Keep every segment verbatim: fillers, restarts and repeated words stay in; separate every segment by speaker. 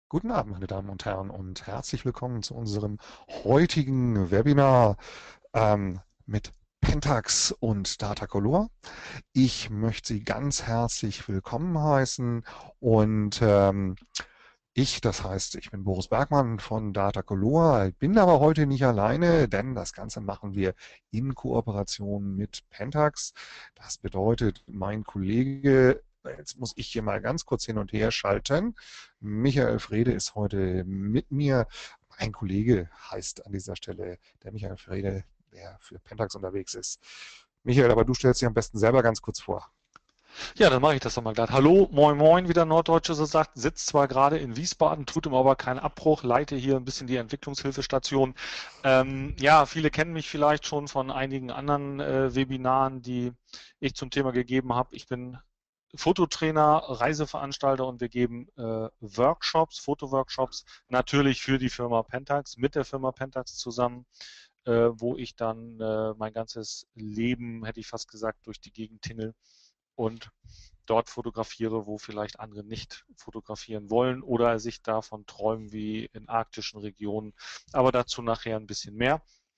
Speaker 1: Guten Abend, meine Damen und Herren, und herzlich willkommen zu unserem heutigen Webinar ähm, mit Pentax und Datacolor. Ich möchte Sie ganz herzlich willkommen heißen und ähm, ich, das heißt, ich bin Boris Bergmann von Datacolor, bin aber heute nicht alleine, denn das Ganze machen wir in Kooperation mit Pentax. Das bedeutet, mein Kollege, jetzt muss ich hier mal ganz kurz hin und her schalten. Michael Frede ist heute mit mir. Mein Kollege heißt an dieser Stelle der Michael Frede, der für Pentax unterwegs ist. Michael, aber du stellst dich am besten selber ganz kurz vor.
Speaker 2: Ja, dann mache ich das doch mal glatt. Hallo, moin moin, wie der Norddeutsche so sagt. Sitzt zwar gerade in Wiesbaden, tut ihm aber keinen Abbruch, leite hier ein bisschen die Entwicklungshilfestation. Ähm, ja, viele kennen mich vielleicht schon von einigen anderen äh, Webinaren, die ich zum Thema gegeben habe. Ich bin Fototrainer, Reiseveranstalter und wir geben äh, Workshops, Fotoworkshops, natürlich für die Firma Pentax, mit der Firma Pentax zusammen, äh, wo ich dann äh, mein ganzes Leben, hätte ich fast gesagt, durch die Gegend tingel und dort fotografiere, wo vielleicht andere nicht fotografieren wollen oder sich davon träumen wie in arktischen Regionen. Aber dazu nachher ein bisschen mehr.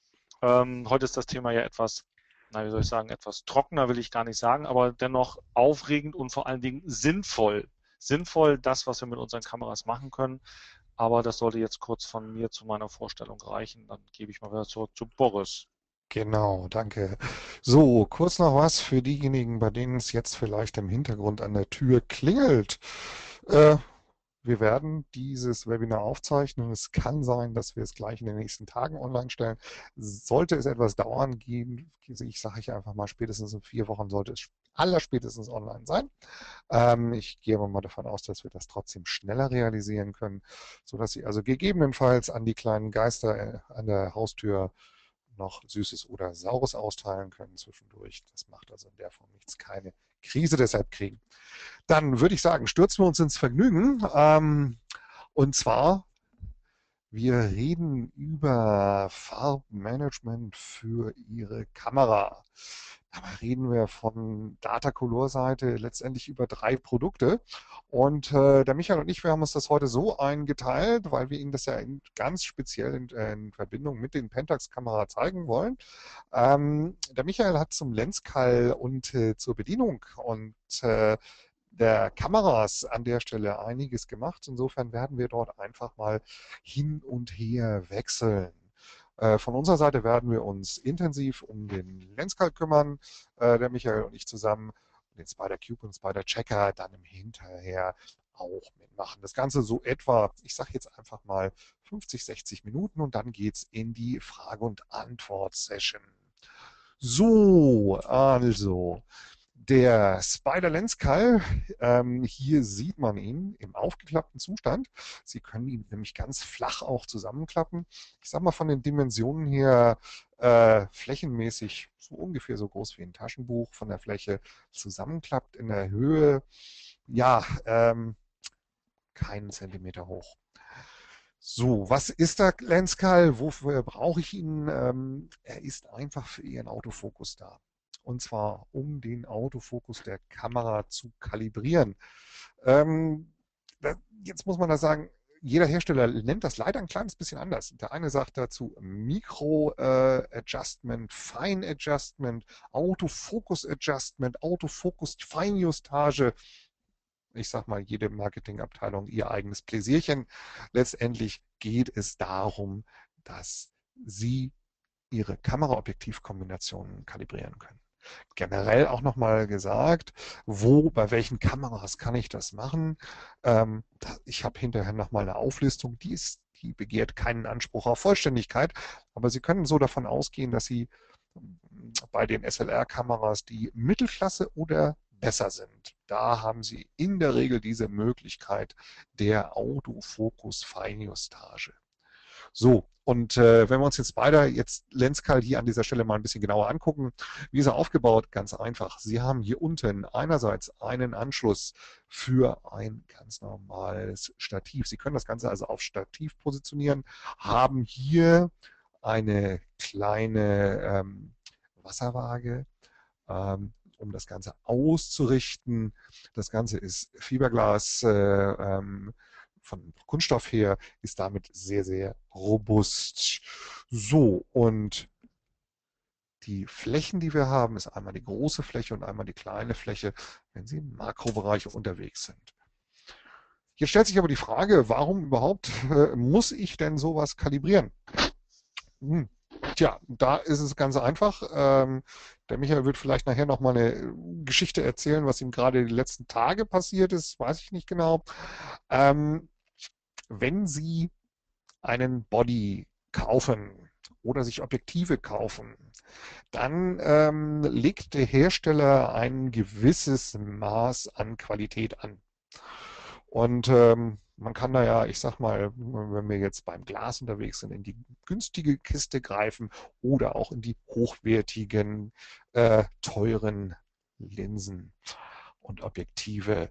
Speaker 2: Ähm, heute ist das Thema ja etwas, na, wie soll ich sagen, etwas trockener will ich gar nicht sagen, aber dennoch aufregend und vor allen Dingen sinnvoll. Sinnvoll, das, was wir mit unseren Kameras machen können. Aber das sollte jetzt kurz von mir zu meiner Vorstellung reichen. Dann gebe ich mal wieder zurück zu Boris.
Speaker 1: Genau, danke. So, kurz noch was für diejenigen, bei denen es jetzt vielleicht im Hintergrund an der Tür klingelt. Äh, Wir werden dieses Webinar aufzeichnen. Es kann sein, dass wir es gleich in den nächsten Tagen online stellen. Sollte es etwas dauern gehen, ich sage ich einfach mal, spätestens in vier Wochen sollte es allerspätestens online sein. Ähm, ich gehe aber mal davon aus, dass wir das trotzdem schneller realisieren können, sodass Sie also gegebenenfalls an die kleinen Geister äh, an der Haustür noch Süßes oder Saures austeilen können zwischendurch. Das macht also in der Form nichts, keine Krise deshalb kriegen. Dann würde ich sagen, stürzen wir uns ins Vergnügen. Ähm, und zwar, wir reden über Farbmanagement für Ihre Kamera. Dabei reden wir von Datacolor-Seite letztendlich über drei Produkte. Und äh, der Michael und ich, wir haben uns das heute so eingeteilt, weil wir Ihnen das ja in, ganz speziell in, äh, in Verbindung mit den Pentax-Kamera zeigen wollen. Ähm, der Michael hat zum Lenscall und äh, zur Bedienung und äh, der Kameras an der Stelle einiges gemacht. Insofern werden wir dort einfach mal hin und her wechseln. Äh, Von unserer Seite werden wir uns intensiv um den Lenscall kümmern, äh, der Michael und ich zusammen, und den Spider-Cube und Spider-Checker dann im Hinterher auch mitmachen. Das Ganze so etwa, ich sage jetzt einfach mal fünfzig, sechzig Minuten und dann geht es in die Frage- und Antwort-Session. So, also der Spider Lens Call, ähm, hier sieht man ihn im aufgeklappten Zustand. Sie können ihn nämlich ganz flach auch zusammenklappen. Ich sage mal von den Dimensionen her äh, flächenmäßig so ungefähr so groß wie ein Taschenbuch von der Fläche, zusammenklappt in der Höhe, ja, ähm, keinen Zentimeter hoch. So, was ist der Lenscal? Wofür brauche ich ihn? Ähm, er ist einfach für Ihren Autofokus da. Und zwar, um den Autofokus der Kamera zu kalibrieren. Ähm, da, jetzt muss man da sagen, jeder Hersteller nennt das leider ein kleines bisschen anders. Der eine sagt dazu Mikro-Adjustment, äh, Fine-Adjustment, Autofokus-Adjustment, Autofokus-Feinjustage. Ich sag mal, jede Marketingabteilung ihr eigenes Pläsierchen. Letztendlich geht es darum, dass Sie Ihre Kameraobjektivkombinationen kalibrieren können. Generell auch nochmal gesagt, wo, bei welchen Kameras kann ich das machen? Ähm, ich habe hinterher nochmal eine Auflistung, die ist, die begehrt keinen Anspruch auf Vollständigkeit, aber Sie können so davon ausgehen, dass Sie bei den S L R-Kameras, die Mittelklasse oder besser sind, da haben Sie in der Regel diese Möglichkeit der Autofokus-Feinjustage. So, und äh, wenn wir uns jetzt beide jetzt Lenscal hier an dieser Stelle mal ein bisschen genauer angucken, wie ist er aufgebaut? Ganz einfach. Sie haben hier unten einerseits einen Anschluss für ein ganz normales Stativ. Sie können das Ganze also auf Stativ positionieren, haben hier eine kleine ähm, Wasserwaage, ähm, um das Ganze auszurichten. Das Ganze ist Fiberglas äh, ähm, von Kunststoff her, ist damit sehr, sehr robust. So, und die Flächen, die wir haben, ist einmal die große Fläche und einmal die kleine Fläche, wenn Sie im Makrobereich unterwegs sind. Jetzt stellt sich aber die Frage, warum überhaupt äh, muss ich denn sowas kalibrieren? Hm. Tja, da ist es ganz einfach. Ähm, der Michael wird vielleicht nachher noch mal eine Geschichte erzählen, was ihm gerade die letzten Tage passiert ist, weiß ich nicht genau. Ähm, wenn Sie einen Body kaufen oder sich Objektive kaufen, dann ähm, legt der Hersteller ein gewisses Maß an Qualität an. Und ähm, man kann da ja, ich sag mal, wenn wir jetzt beim Glas unterwegs sind, in die günstige Kiste greifen oder auch in die hochwertigen, äh, teuren Linsen und Objektive.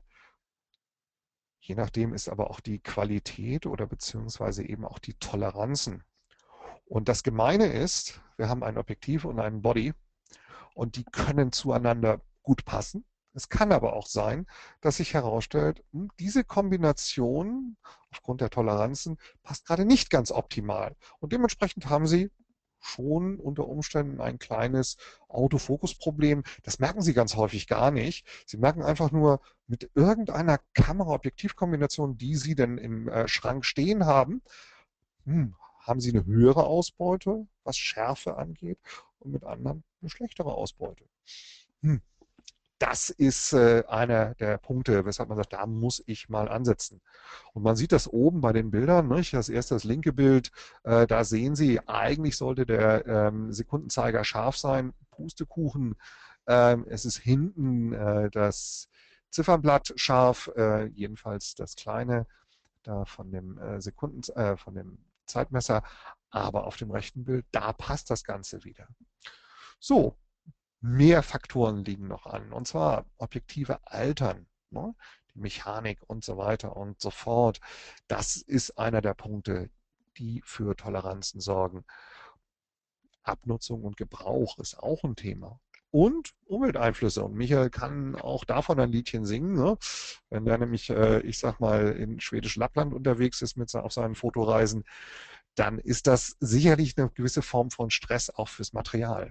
Speaker 1: Je nachdem ist aber auch die Qualität oder beziehungsweise eben auch die Toleranzen. Und das Gemeine ist, wir haben ein Objektiv und einen Body und die können zueinander gut passen. Es kann aber auch sein, dass sich herausstellt, diese Kombination aufgrund der Toleranzen passt gerade nicht ganz optimal. Und dementsprechend haben Sie schon unter Umständen ein kleines Autofokusproblem. Das merken Sie ganz häufig gar nicht. Sie merken einfach nur mit irgendeiner Kamera-Objektiv-Kombination, die Sie denn im äh, Schrank stehen haben, hm, haben Sie eine höhere Ausbeute, was Schärfe angeht, und mit anderen eine schlechtere Ausbeute. Hm. Das ist äh, einer der Punkte, weshalb man sagt, da muss ich mal ansetzen. Und man sieht das oben bei den Bildern, nicht? Das erste, das linke Bild, äh, da sehen Sie, eigentlich sollte der ähm, Sekundenzeiger scharf sein. Pustekuchen. Ähm, es ist hinten äh, das Ziffernblatt scharf, äh, jedenfalls das kleine da von dem äh, Sekunden, äh, von dem Zeitmesser, aber auf dem rechten Bild, da passt das Ganze wieder. So, mehr Faktoren liegen noch an, und zwar Objektive altern, ne? Die Mechanik und so weiter und so fort. Das ist einer der Punkte, die für Toleranzen sorgen. Abnutzung und Gebrauch ist auch ein Thema. Und Umwelteinflüsse. Und Michael kann auch davon ein Liedchen singen. Ne? Wenn er nämlich, äh, ich sag mal, in schwedisch Lappland unterwegs ist mit, auf seinen Fotoreisen, dann ist das sicherlich eine gewisse Form von Stress auch fürs Material.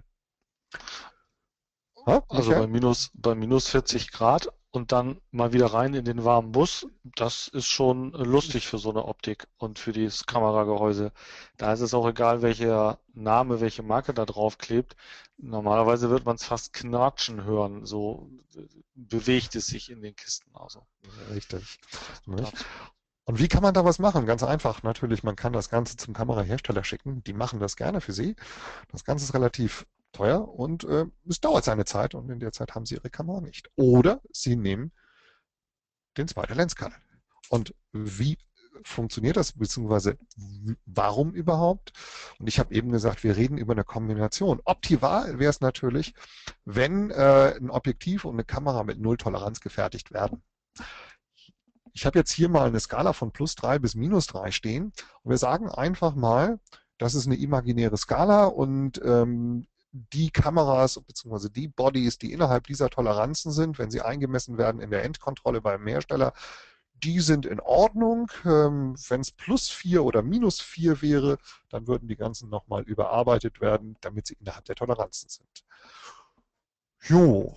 Speaker 1: Ha,
Speaker 2: Also bei
Speaker 1: Michael?
Speaker 2: minus, bei minus vierzig Grad und dann mal wieder rein in den warmen Bus, das ist schon lustig für so eine Optik und für dieses Kameragehäuse. Da ist es auch egal, welcher Name, welche Marke da drauf klebt. Normalerweise wird man es fast knatschen hören, so bewegt es sich in den Kisten. Also
Speaker 1: Richtig.
Speaker 2: das nur
Speaker 1: Nicht?
Speaker 2: dazu.
Speaker 1: Und wie kann man da was machen? Ganz einfach. Natürlich, man kann das Ganze zum Kamerahersteller schicken. Die machen das gerne für Sie. Das Ganze ist relativ teuer und äh, es dauert seine Zeit und in der Zeit haben Sie Ihre Kamera nicht. Oder Sie nehmen den Spider Lens Scanner. Und wie funktioniert das, beziehungsweise warum überhaupt? Und ich habe eben gesagt, wir reden über eine Kombination. Optimal wäre es natürlich, wenn äh, ein Objektiv und eine Kamera mit Null Toleranz gefertigt werden. Ich habe jetzt hier mal eine Skala von plus drei bis minus drei stehen und wir sagen einfach mal, das ist eine imaginäre Skala und ähm, die Kameras bzw. die Bodies, die innerhalb dieser Toleranzen sind, wenn sie eingemessen werden in der Endkontrolle beim Hersteller, die sind in Ordnung. Ähm, wenn es plus vier oder minus vier wäre, dann würden die ganzen nochmal überarbeitet werden, damit sie innerhalb der Toleranzen sind. Jo,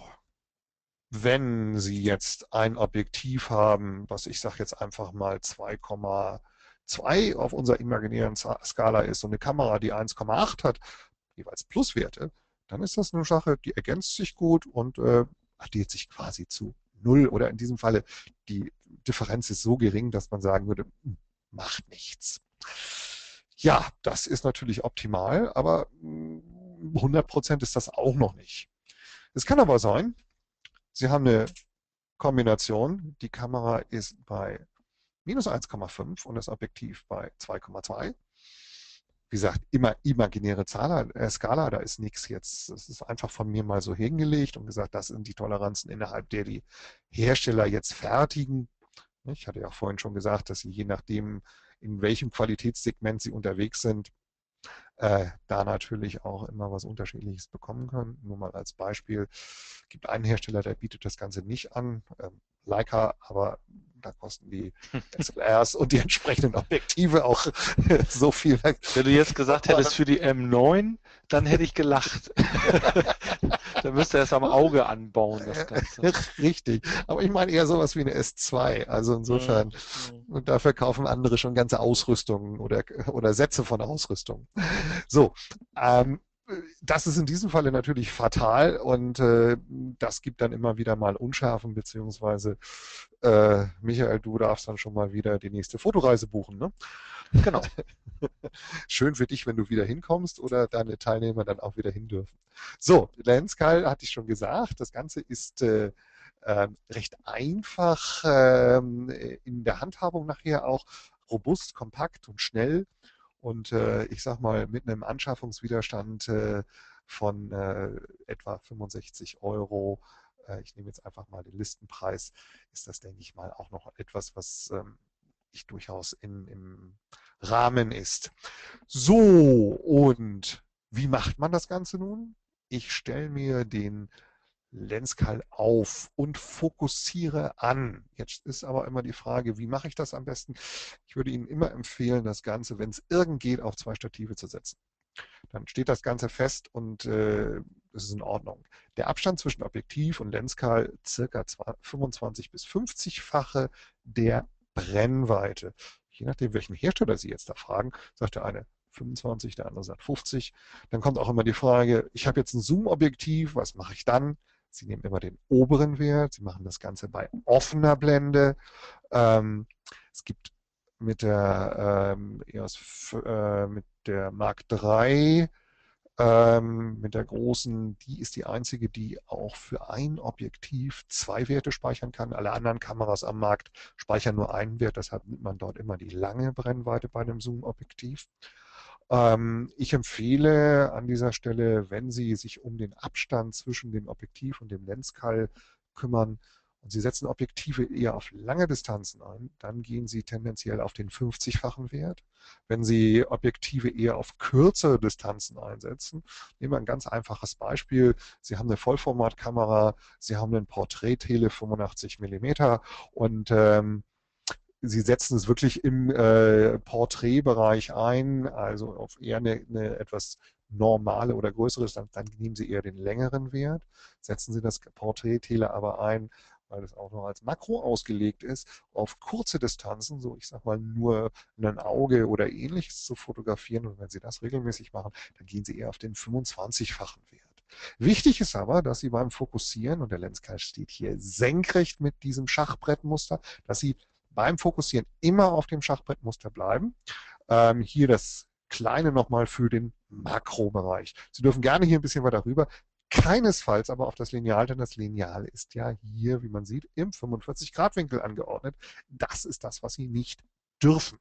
Speaker 1: wenn Sie jetzt ein Objektiv haben, was ich sage jetzt einfach mal zwei Komma zwei auf unserer imaginären Skala ist und eine Kamera, die eins Komma acht hat, jeweils Pluswerte, dann ist das eine Sache, die ergänzt sich gut und äh, addiert sich quasi zu null oder in diesem Falle die Differenz ist so gering, dass man sagen würde, hm, macht nichts. Ja, das ist natürlich optimal, aber hm, hundert Prozent ist das auch noch nicht. Es kann aber sein, Sie haben eine Kombination. Die Kamera ist bei minus eins Komma fünf und das Objektiv bei zwei Komma zwei. Wie gesagt, immer imaginäre Zahl, äh, Skala, da ist nichts jetzt. Das ist einfach von mir mal so hingelegt und gesagt, das sind die Toleranzen, innerhalb der die Hersteller jetzt fertigen. Ich hatte ja vorhin schon gesagt, dass sie je nachdem, in welchem Qualitätssegment sie unterwegs sind, äh, da natürlich auch immer was Unterschiedliches bekommen können. Nur mal als Beispiel, gibt einen Hersteller, der bietet das Ganze nicht an. Ähm, Leica, aber da kosten die S L Rs und die entsprechenden Objektive auch so viel.
Speaker 2: Wenn du jetzt gesagt hättest für die M neun, dann hätte ich gelacht. Da müsste er es am Auge anbauen, das Ganze.
Speaker 1: Richtig, aber ich meine eher sowas wie eine S zwei, also insofern,
Speaker 2: Mhm.
Speaker 1: und dafür kaufen andere schon ganze Ausrüstungen oder, oder Sätze von Ausrüstung. So, ähm, das ist in diesem Falle natürlich fatal und äh, das gibt dann immer wieder mal Unschärfen, beziehungsweise äh, Michael, du darfst dann schon mal wieder die nächste Fotoreise buchen, ne?
Speaker 2: Genau.
Speaker 1: Schön für dich, wenn du wieder hinkommst oder deine Teilnehmer dann auch wieder hin dürfen. So, Lenscal hatte ich schon gesagt, das Ganze ist äh, äh, recht einfach ähm, in der Handhabung nachher auch, robust, kompakt und schnell. Und äh, ich sag mal, mit einem Anschaffungswiderstand äh, von äh, etwa fünfundsechzig Euro, äh, ich nehme jetzt einfach mal den Listenpreis, ist das, denke ich mal, auch noch etwas, was ähm, ich durchaus in, im Rahmen ist. So, und wie macht man das Ganze nun? Ich stelle mir den Lenscal auf und fokussiere an. Jetzt ist aber immer die Frage, wie mache ich das am besten? Ich würde Ihnen immer empfehlen, das Ganze, wenn es irgend geht, auf zwei Stative zu setzen. Dann steht das Ganze fest und äh, das ist in Ordnung. Der Abstand zwischen Objektiv und Lenscal circa fünfundzwanzig bis fünfzig-fache der Brennweite. Je nachdem, welchen Hersteller Sie jetzt da fragen, sagt der eine fünfundzwanzig, der andere sagt fünfzig. Dann kommt auch immer die Frage, ich habe jetzt ein Zoom-Objektiv, was mache ich dann? Sie nehmen immer den oberen Wert, Sie machen das Ganze bei offener Blende. Ähm, es gibt mit der, ähm, E O S, äh, mit der Mark drei, ähm, mit der großen, die ist die einzige, die auch für ein Objektiv zwei Werte speichern kann. Alle anderen Kameras am Markt speichern nur einen Wert, deshalb nimmt man dort immer die lange Brennweite bei einem Zoom-Objektiv. Ähm, ich empfehle an dieser Stelle, wenn Sie sich um den Abstand zwischen dem Objektiv und dem Lenscal kümmern und Sie setzen Objektive eher auf lange Distanzen ein, dann gehen Sie tendenziell auf den fünfzig-fachen Wert. Wenn Sie Objektive eher auf kürzere Distanzen einsetzen, nehmen wir ein ganz einfaches Beispiel. Sie haben eine Vollformatkamera, Sie haben einen Porträt-Tele fünfundachtzig Millimeter und ähm, Sie setzen es wirklich im äh, Porträtbereich ein, also auf eher eine, eine etwas normale oder größere Distanz, dann nehmen Sie eher den längeren Wert, setzen Sie das Porträttele aber ein, weil es auch noch als Makro ausgelegt ist, auf kurze Distanzen, so ich sag mal nur ein Auge oder ähnliches zu fotografieren. Und wenn Sie das regelmäßig machen, dann gehen Sie eher auf den fünfundzwanzig-fachen Wert. Wichtig ist aber, dass Sie beim Fokussieren, und der Lenscal steht hier senkrecht mit diesem Schachbrettmuster, dass Sie beim Fokussieren immer auf dem Schachbrettmuster bleiben. Ähm, hier das Kleine nochmal für den Makrobereich. Sie dürfen gerne hier ein bisschen weiter rüber, keinesfalls aber auf das Lineal, denn das Lineal ist ja hier, wie man sieht, im fünfundvierzig-Grad-Winkel angeordnet. Das ist das, was Sie nicht dürfen.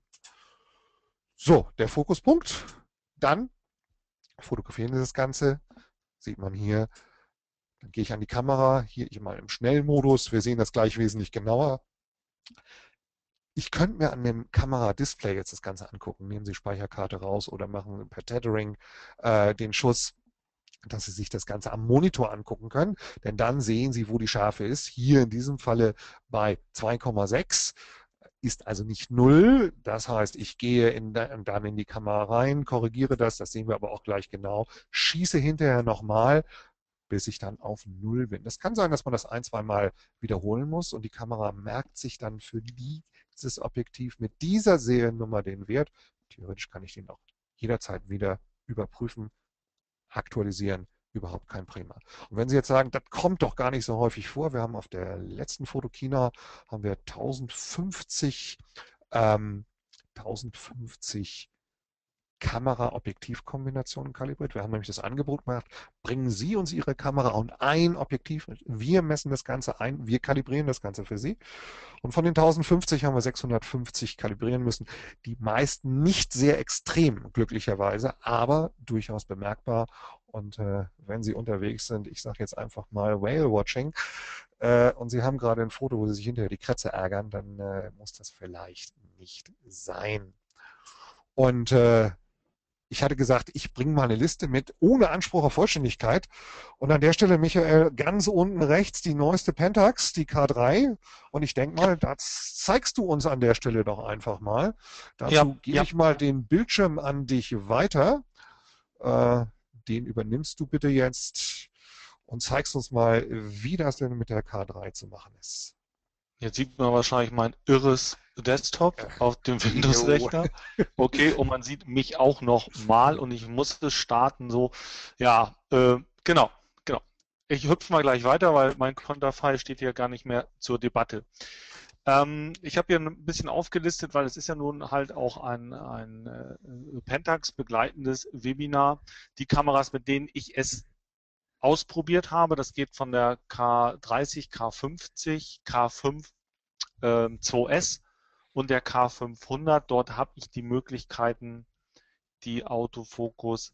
Speaker 1: So, der Fokuspunkt. Dann fotografieren Sie das Ganze. Sieht man hier. Dann gehe ich an die Kamera. Hier ich mal im Schnellmodus. Wir sehen das gleich wesentlich genauer. Ich könnte mir an dem Kameradisplay jetzt das Ganze angucken. Nehmen Sie Speicherkarte raus oder machen per Tethering äh, den Schuss, dass Sie sich das Ganze am Monitor angucken können. Denn dann sehen Sie, wo die Schärfe ist. Hier in diesem Falle bei zwei Komma sechs. Ist also nicht null. Das heißt, ich gehe in, dann in die Kamera rein, korrigiere das, das sehen wir aber auch gleich genau, schieße hinterher nochmal, bis ich dann auf null bin. Es kann sein, dass man das ein, zwei Mal wiederholen muss und die Kamera merkt sich dann für dieses Objektiv mit dieser Seriennummer den Wert. Theoretisch kann ich den auch jederzeit wieder überprüfen, aktualisieren, überhaupt kein Prima. Und wenn Sie jetzt sagen, das kommt doch gar nicht so häufig vor, wir haben auf der letzten Fotokina haben wir tausendfünfzig, ähm, tausendfünfzig Kamera-Objektiv-Kombinationen kalibriert. Wir haben nämlich das Angebot gemacht, bringen Sie uns Ihre Kamera und ein Objektiv mit. Wir messen das Ganze ein, wir kalibrieren das Ganze für Sie. Und von den tausendfünfzig haben wir sechshundertfünfzig kalibrieren müssen. Die meisten nicht sehr extrem, glücklicherweise, aber durchaus bemerkbar. Und äh, wenn Sie unterwegs sind, ich sage jetzt einfach mal Whale-Watching, äh, und Sie haben gerade ein Foto, wo Sie sich hinterher die Krätze ärgern, dann äh, muss das vielleicht nicht sein. Und äh, ich hatte gesagt, ich bringe mal eine Liste mit, ohne Anspruch auf Vollständigkeit. Und an der Stelle, Michael, ganz unten rechts die neueste Pentax, die K drei. Und ich denke
Speaker 2: Ja,
Speaker 1: mal, das zeigst du uns an der Stelle doch einfach mal.
Speaker 2: ja,
Speaker 1: Dazu gebe
Speaker 2: ja.
Speaker 1: ich mal den Bildschirm an dich weiter. Äh, den übernimmst du bitte jetzt und zeigst uns mal, wie das denn mit der K drei zu machen ist.
Speaker 2: Jetzt sieht man wahrscheinlich mein irres Desktop auf dem
Speaker 1: Jo.
Speaker 2: Windows-Rechner. Okay, und man sieht mich auch noch mal und ich muss es starten so. Ja, äh, genau, genau. Ich hüpfe mal gleich weiter, weil mein Konterfei steht hier gar nicht mehr zur Debatte. Ähm, ich habe hier ein bisschen aufgelistet, weil es ist ja nun halt auch ein, ein äh, Pentax begleitendes Webinar. Die Kameras, mit denen ich es ausprobiert habe, das geht von der K dreißig, K fünfzig, K fünf ähm, zwei S und der K fünfhundert. Dort habe ich die Möglichkeiten, die Autofokus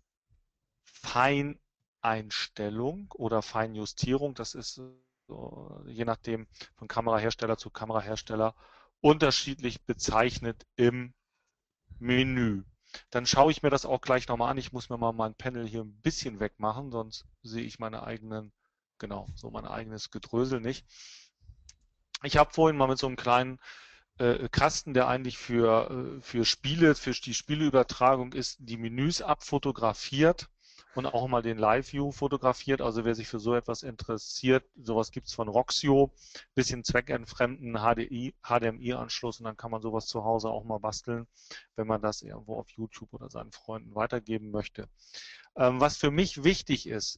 Speaker 2: Feineinstellung oder Feinjustierung, das ist so, je nachdem von Kamerahersteller zu Kamerahersteller unterschiedlich bezeichnet im Menü. Dann schaue ich mir das auch gleich nochmal an. Ich muss mir mal mein Panel hier ein bisschen wegmachen, sonst sehe ich meine eigenen, genau, so mein eigenes Gedrösel nicht. Ich habe vorhin mal mit so einem kleinen äh, Kasten, der eigentlich für, äh, für Spiele, für die Spieleübertragung ist, die Menüs abfotografiert und auch mal den Live-View fotografiert. Also wer sich für so etwas interessiert, sowas gibt es von Roxio, bisschen zweckentfremden H D I, H D M I-Anschluss und dann kann man sowas zu Hause auch mal basteln, wenn man das irgendwo auf YouTube oder seinen Freunden weitergeben möchte. Ähm, was für mich wichtig ist,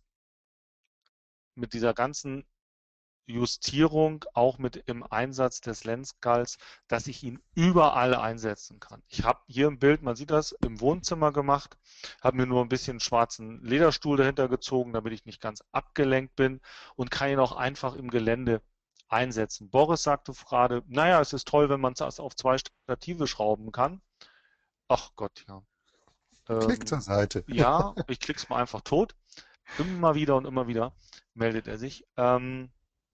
Speaker 2: mit dieser ganzen Justierung, auch mit im Einsatz des Lensgalls, dass ich ihn überall einsetzen kann. Ich habe hier ein Bild, man sieht das, im Wohnzimmer gemacht, habe mir nur ein bisschen schwarzen Lederstuhl dahinter gezogen, damit ich nicht ganz abgelenkt bin und kann ihn auch einfach im Gelände einsetzen. Boris sagte gerade, naja, es ist toll, wenn man es auf zwei Stative schrauben kann. Ach Gott, ja.
Speaker 1: Klick zur
Speaker 2: Ähm,
Speaker 1: Seite.
Speaker 2: ja, ich klick's mal einfach tot. Immer wieder und immer wieder meldet er sich. Ähm,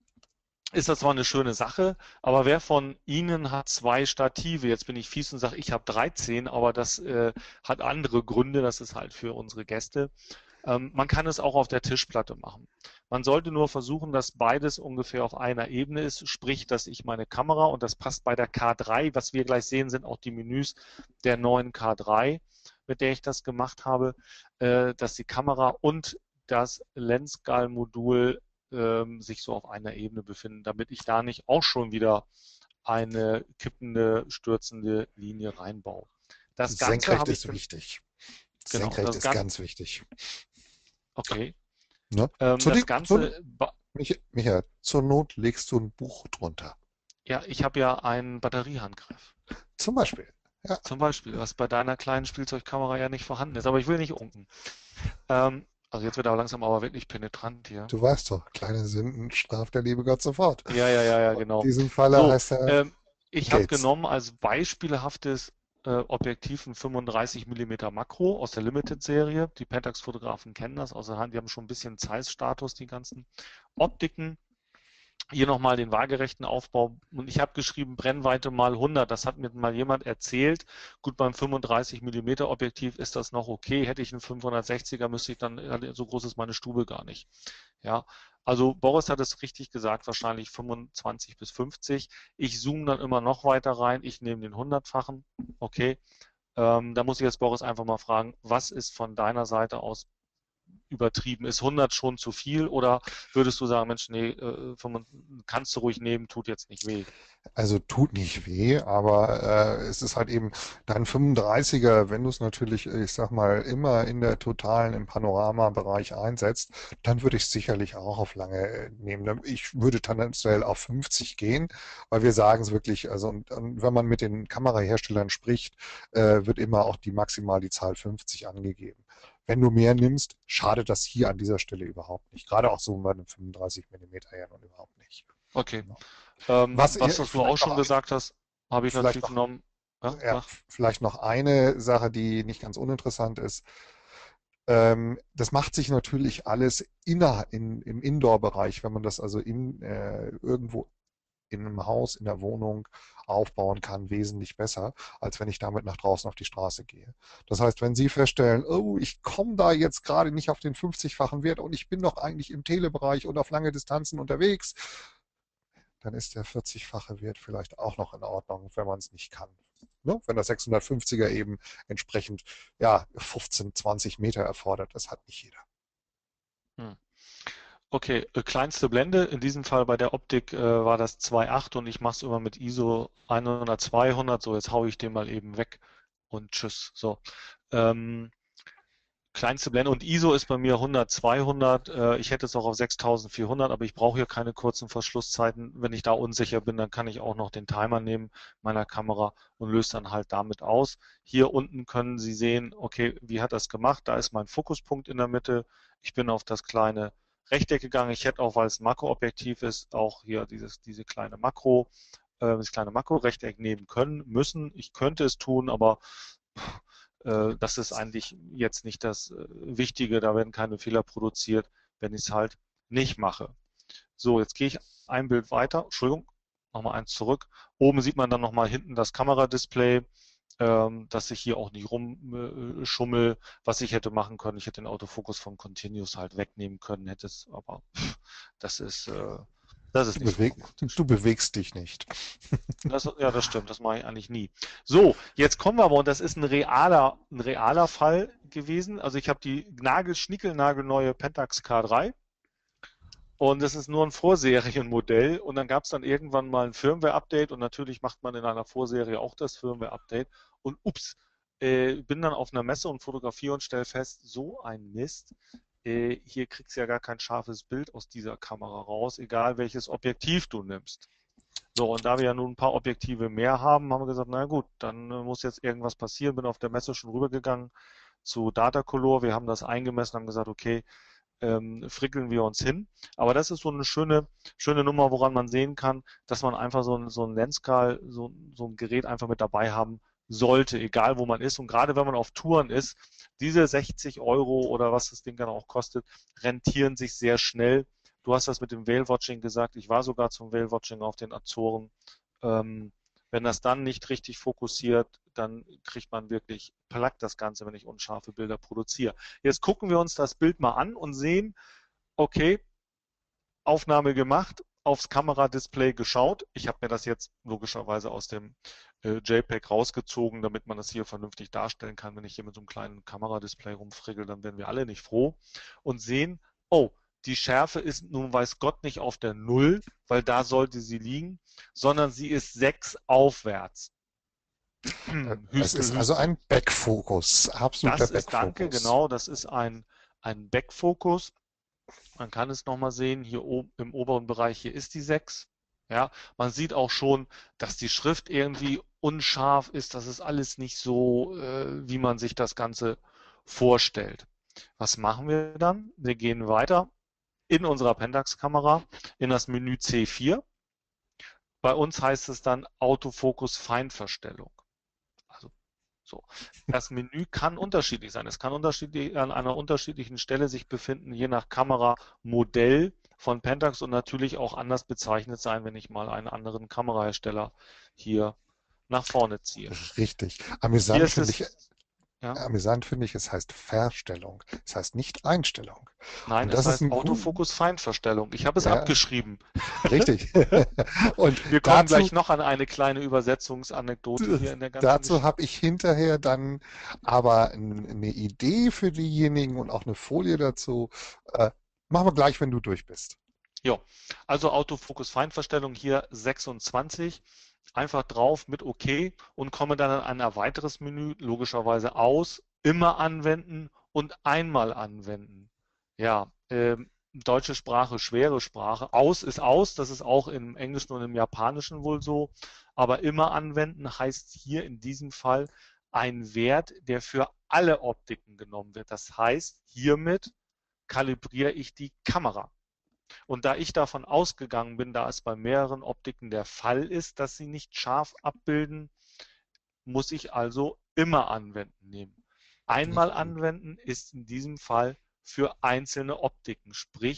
Speaker 2: ist das zwar eine schöne Sache, aber wer von Ihnen hat zwei Stative? Jetzt bin ich fies und sage, ich habe dreizehn, aber das äh, hat andere Gründe, das ist halt für unsere Gäste. Ähm, man kann es auch auf der Tischplatte machen. Man sollte nur versuchen, dass beides ungefähr auf einer Ebene ist, sprich, dass ich meine Kamera, und das passt bei der K drei, was wir gleich sehen, sind auch die Menüs der neuen K drei, mit der ich das gemacht habe, äh, dass die Kamera und das Lensgall-Modul ähm, sich so auf einer Ebene befinden, damit ich da nicht auch schon wieder eine kippende, stürzende Linie reinbaue. Das Ganze
Speaker 1: Senkrecht
Speaker 2: habe ich,
Speaker 1: ist wichtig.
Speaker 2: genau,
Speaker 1: Senkrecht
Speaker 2: das
Speaker 1: ist
Speaker 2: Ganze,
Speaker 1: ganz wichtig.
Speaker 2: okay,
Speaker 1: Ne?
Speaker 2: ähm,
Speaker 1: Zu
Speaker 2: das
Speaker 1: den, zu,
Speaker 2: Ganze,
Speaker 1: Mich- Michael, zur Not legst du ein Buch drunter.
Speaker 2: ja, ich habe ja einen Batteriehandgriff.
Speaker 1: Zum Beispiel. Ja,
Speaker 2: Zum Beispiel, was bei deiner kleinen Spielzeugkamera ja nicht vorhanden ist, aber ich will nicht unken. Ähm, also jetzt wird aber langsam aber wirklich penetrant hier.
Speaker 1: du weißt doch, kleine Sünden straft der liebe Gott sofort.
Speaker 2: Ja, ja, ja, ja,
Speaker 1: In
Speaker 2: genau.
Speaker 1: diesem Falle
Speaker 2: So,
Speaker 1: heißt er
Speaker 2: ähm, ich habe
Speaker 1: Gates.
Speaker 2: genommen als beispielhaftes äh, Objektiv ein fünfunddreißig Millimeter Makro aus der Limited-Serie. Die Pentax-Fotografen kennen das, außer Hand, die haben schon ein bisschen Zeiss-Status, die ganzen Optiken. Hier nochmal den waagerechten Aufbau und ich habe geschrieben Brennweite mal hundert. Das hat mir mal jemand erzählt. Gut, beim fünfunddreißig Millimeter Objektiv ist das noch okay. Hätte ich einen fünfhundertsechziger, müsste ich dann, so groß ist meine Stube gar nicht. Ja, also Boris hat es richtig gesagt, wahrscheinlich fünfundzwanzig bis fünfzig. Ich zoome dann immer noch weiter rein. Ich nehme den hundertfachen. Okay. Ähm, da muss ich jetzt Boris einfach mal fragen, was ist von deiner Seite aus übertrieben? Ist hundert schon zu viel oder würdest du sagen, Mensch, nee, äh, kannst du ruhig nehmen, tut jetzt nicht weh?
Speaker 1: Also tut nicht weh, aber äh, es ist halt eben dein fünfunddreißiger, wenn du es natürlich, ich sag mal, immer in der totalen, im Panoramabereich einsetzt, dann würde ich es sicherlich auch auf lange äh, nehmen. Ich würde tendenziell auf fünfzig gehen, weil wir sagen es wirklich, also und, und wenn man mit den Kameraherstellern spricht, äh, wird immer auch die maximal die Zahl fünfzig angegeben. Wenn du mehr nimmst, schadet das hier an dieser Stelle überhaupt nicht. Gerade auch so bei einem fünfunddreißig Millimeter her und überhaupt nicht.
Speaker 2: Okay.
Speaker 1: Genau.
Speaker 2: Ähm,
Speaker 1: Was
Speaker 2: was,
Speaker 1: ihr
Speaker 2: was du auch
Speaker 1: vielleicht
Speaker 2: schon
Speaker 1: noch
Speaker 2: gesagt hast, habe ich
Speaker 1: Vielleicht
Speaker 2: natürlich
Speaker 1: noch,
Speaker 2: genommen. Ja,
Speaker 1: ja,
Speaker 2: sag.
Speaker 1: vielleicht noch eine Sache, die nicht ganz uninteressant ist. Ähm, das macht sich natürlich alles inner, in, im Indoor-Bereich, wenn man das also in, äh, irgendwo in einem Haus, in der Wohnung aufbauen kann, wesentlich besser, als wenn ich damit nach draußen auf die Straße gehe. Das heißt, wenn Sie feststellen, oh, ich komme da jetzt gerade nicht auf den fünfzigfachen Wert und ich bin doch eigentlich im Telebereich und auf lange Distanzen unterwegs, dann ist der vierzigfache Wert vielleicht auch noch in Ordnung, wenn man es nicht kann. Ne? Wenn das sechshundertfünfziger eben entsprechend ja, fünfzehn, zwanzig Meter erfordert, das hat nicht jeder.
Speaker 2: Hm. Okay, äh, kleinste Blende, in diesem Fall bei der Optik äh, war das zwei Komma acht und ich mache es immer mit I S O hundert, zweihundert, so jetzt haue ich den mal eben weg und tschüss. So. Ähm, Kleinste Blende und I S O ist bei mir hundert, zweihundert. Äh, ich hätte es auch auf sechstausendvierhundert, aber ich brauche hier keine kurzen Verschlusszeiten. Wenn ich da unsicher bin, dann kann ich auch noch den Timer nehmen meiner Kamera und löse dann halt damit aus. Hier unten können Sie sehen, okay, wie hat das gemacht? Da ist mein Fokuspunkt in der Mitte. Ich bin auf das kleine Rechteck gegangen. Ich hätte auch, weil es ein Makroobjektiv ist, auch hier dieses, diese kleine Makro, äh, das kleine Makrorechteck nehmen können, müssen. Ich könnte es tun, aber äh, das ist eigentlich jetzt nicht das äh, Wichtige, da werden keine Fehler produziert, wenn ich es halt nicht mache. So, jetzt gehe ich ein Bild weiter, Entschuldigung, nochmal eins zurück. Oben sieht man dann nochmal hinten das Kameradisplay, ähm, dass ich hier auch nicht rumschummel, was ich hätte machen können. Ich hätte den Autofokus vom Continuous halt wegnehmen können, hätte es, aber das ist, äh, das ist
Speaker 1: Du,
Speaker 2: nicht so
Speaker 1: beweg,
Speaker 2: dramatisch.
Speaker 1: du bewegst dich nicht.
Speaker 2: Das, ja, das stimmt, das mache ich eigentlich nie. So, jetzt kommen wir aber, und das ist ein realer, ein realer Fall gewesen. Also ich habe die Nagel, schnickelnagelneue Pentax K drei und das ist nur ein Vorserienmodell und dann gab es dann irgendwann mal ein Firmware-Update und natürlich macht man in einer Vorserie auch das Firmware-Update und ups, äh, bin dann auf einer Messe und fotografiere und stelle fest, so ein Mist. Äh, hier kriegst du ja gar kein scharfes Bild aus dieser Kamera raus, egal welches Objektiv du nimmst. So, und da wir ja nun ein paar Objektive mehr haben, haben wir gesagt, na gut, dann äh, muss jetzt irgendwas passieren. Bin auf der Messe schon rübergegangen zu Datacolor. Wir haben das eingemessen, haben gesagt, okay, ähm, frickeln wir uns hin. Aber das ist so eine schöne, schöne Nummer, woran man sehen kann, dass man einfach so ein, so ein Lenscal, so, so ein Gerät einfach mit dabei haben sollte, egal wo man ist. Und gerade wenn man auf Touren ist, diese sechzig Euro oder was das Ding dann auch kostet, rentieren sich sehr schnell. Du hast das mit dem Whale-Watching gesagt. Ich war sogar zum Whale-Watching auf den Azoren. Ähm, wenn das dann nicht richtig fokussiert, dann kriegt man wirklich Plack das Ganze, wenn ich unscharfe Bilder produziere. Jetzt gucken wir uns das Bild mal an und sehen, okay, Aufnahme gemacht, aufs Kameradisplay geschaut. Ich habe mir das jetzt logischerweise aus dem äh, JPEG rausgezogen, damit man das hier vernünftig darstellen kann. Wenn ich hier mit so einem kleinen Kameradisplay rumfrickel, dann werden wir alle nicht froh und sehen, oh, die Schärfe ist nun weiß Gott nicht auf der Null, weil da sollte sie liegen, sondern sie ist sechs aufwärts.
Speaker 1: Es
Speaker 2: Hüstel,
Speaker 1: ist also
Speaker 2: Hüstel.
Speaker 1: ein Backfokus, absoluter
Speaker 2: Das ist, danke,
Speaker 1: Backfokus.
Speaker 2: genau, das ist ein, ein Backfokus. Man kann es nochmal sehen, hier oben im oberen Bereich, hier ist die sechs. Ja, man sieht auch schon, dass die Schrift irgendwie unscharf ist. Das ist alles nicht so, äh, wie man sich das Ganze vorstellt. Was machen wir dann? Wir gehen weiter in unserer Pentax-Kamera in das Menü C vier. Bei uns heißt es dann Autofokus Feinverstellung. Also so. Das Menü kann unterschiedlich sein. Es kann unterschiedlich, an einer unterschiedlichen Stelle sich befinden, je nach Kameramodell von Pentax und natürlich auch anders bezeichnet sein, wenn ich mal einen anderen Kamerahersteller hier nach vorne ziehe.
Speaker 1: Richtig.
Speaker 2: Hier
Speaker 1: Amüsant
Speaker 2: ist
Speaker 1: finde ich,
Speaker 2: es, ja,
Speaker 1: amüsant finde ich, es heißt Verstellung. Es heißt nicht Einstellung.
Speaker 2: nein,
Speaker 1: Und
Speaker 2: es
Speaker 1: das ist
Speaker 2: heißt
Speaker 1: ein gut,
Speaker 2: Autofokus Feinverstellung. Ich habe es
Speaker 1: ja,
Speaker 2: abgeschrieben.
Speaker 1: richtig. Und
Speaker 2: Wir kommen
Speaker 1: dazu,
Speaker 2: gleich noch an eine kleine Übersetzungsanekdote hier in der ganzen
Speaker 1: dazu
Speaker 2: Geschichte.
Speaker 1: habe ich hinterher dann aber n- eine Idee für diejenigen und auch eine Folie dazu. Äh, machen wir gleich, wenn du durch bist.
Speaker 2: Ja, also Autofokus Feinverstellung hier sechsundzwanzig. Einfach drauf mit OK und komme dann an ein weiteres Menü, logischerweise aus, immer anwenden und einmal anwenden. Ja, ähm, deutsche Sprache, schwere Sprache. Aus ist aus, das ist auch im Englischen und im Japanischen wohl so. Aber immer anwenden heißt hier in diesem Fall ein Wert, der für alle Optiken genommen wird. Das heißt, hiermit kalibriere ich die Kamera. Und da ich davon ausgegangen bin, da es bei mehreren Optiken der Fall ist, dass sie nicht scharf abbilden, muss ich also immer anwenden nehmen. Einmal anwenden ist in diesem Fall für einzelne Optiken, sprich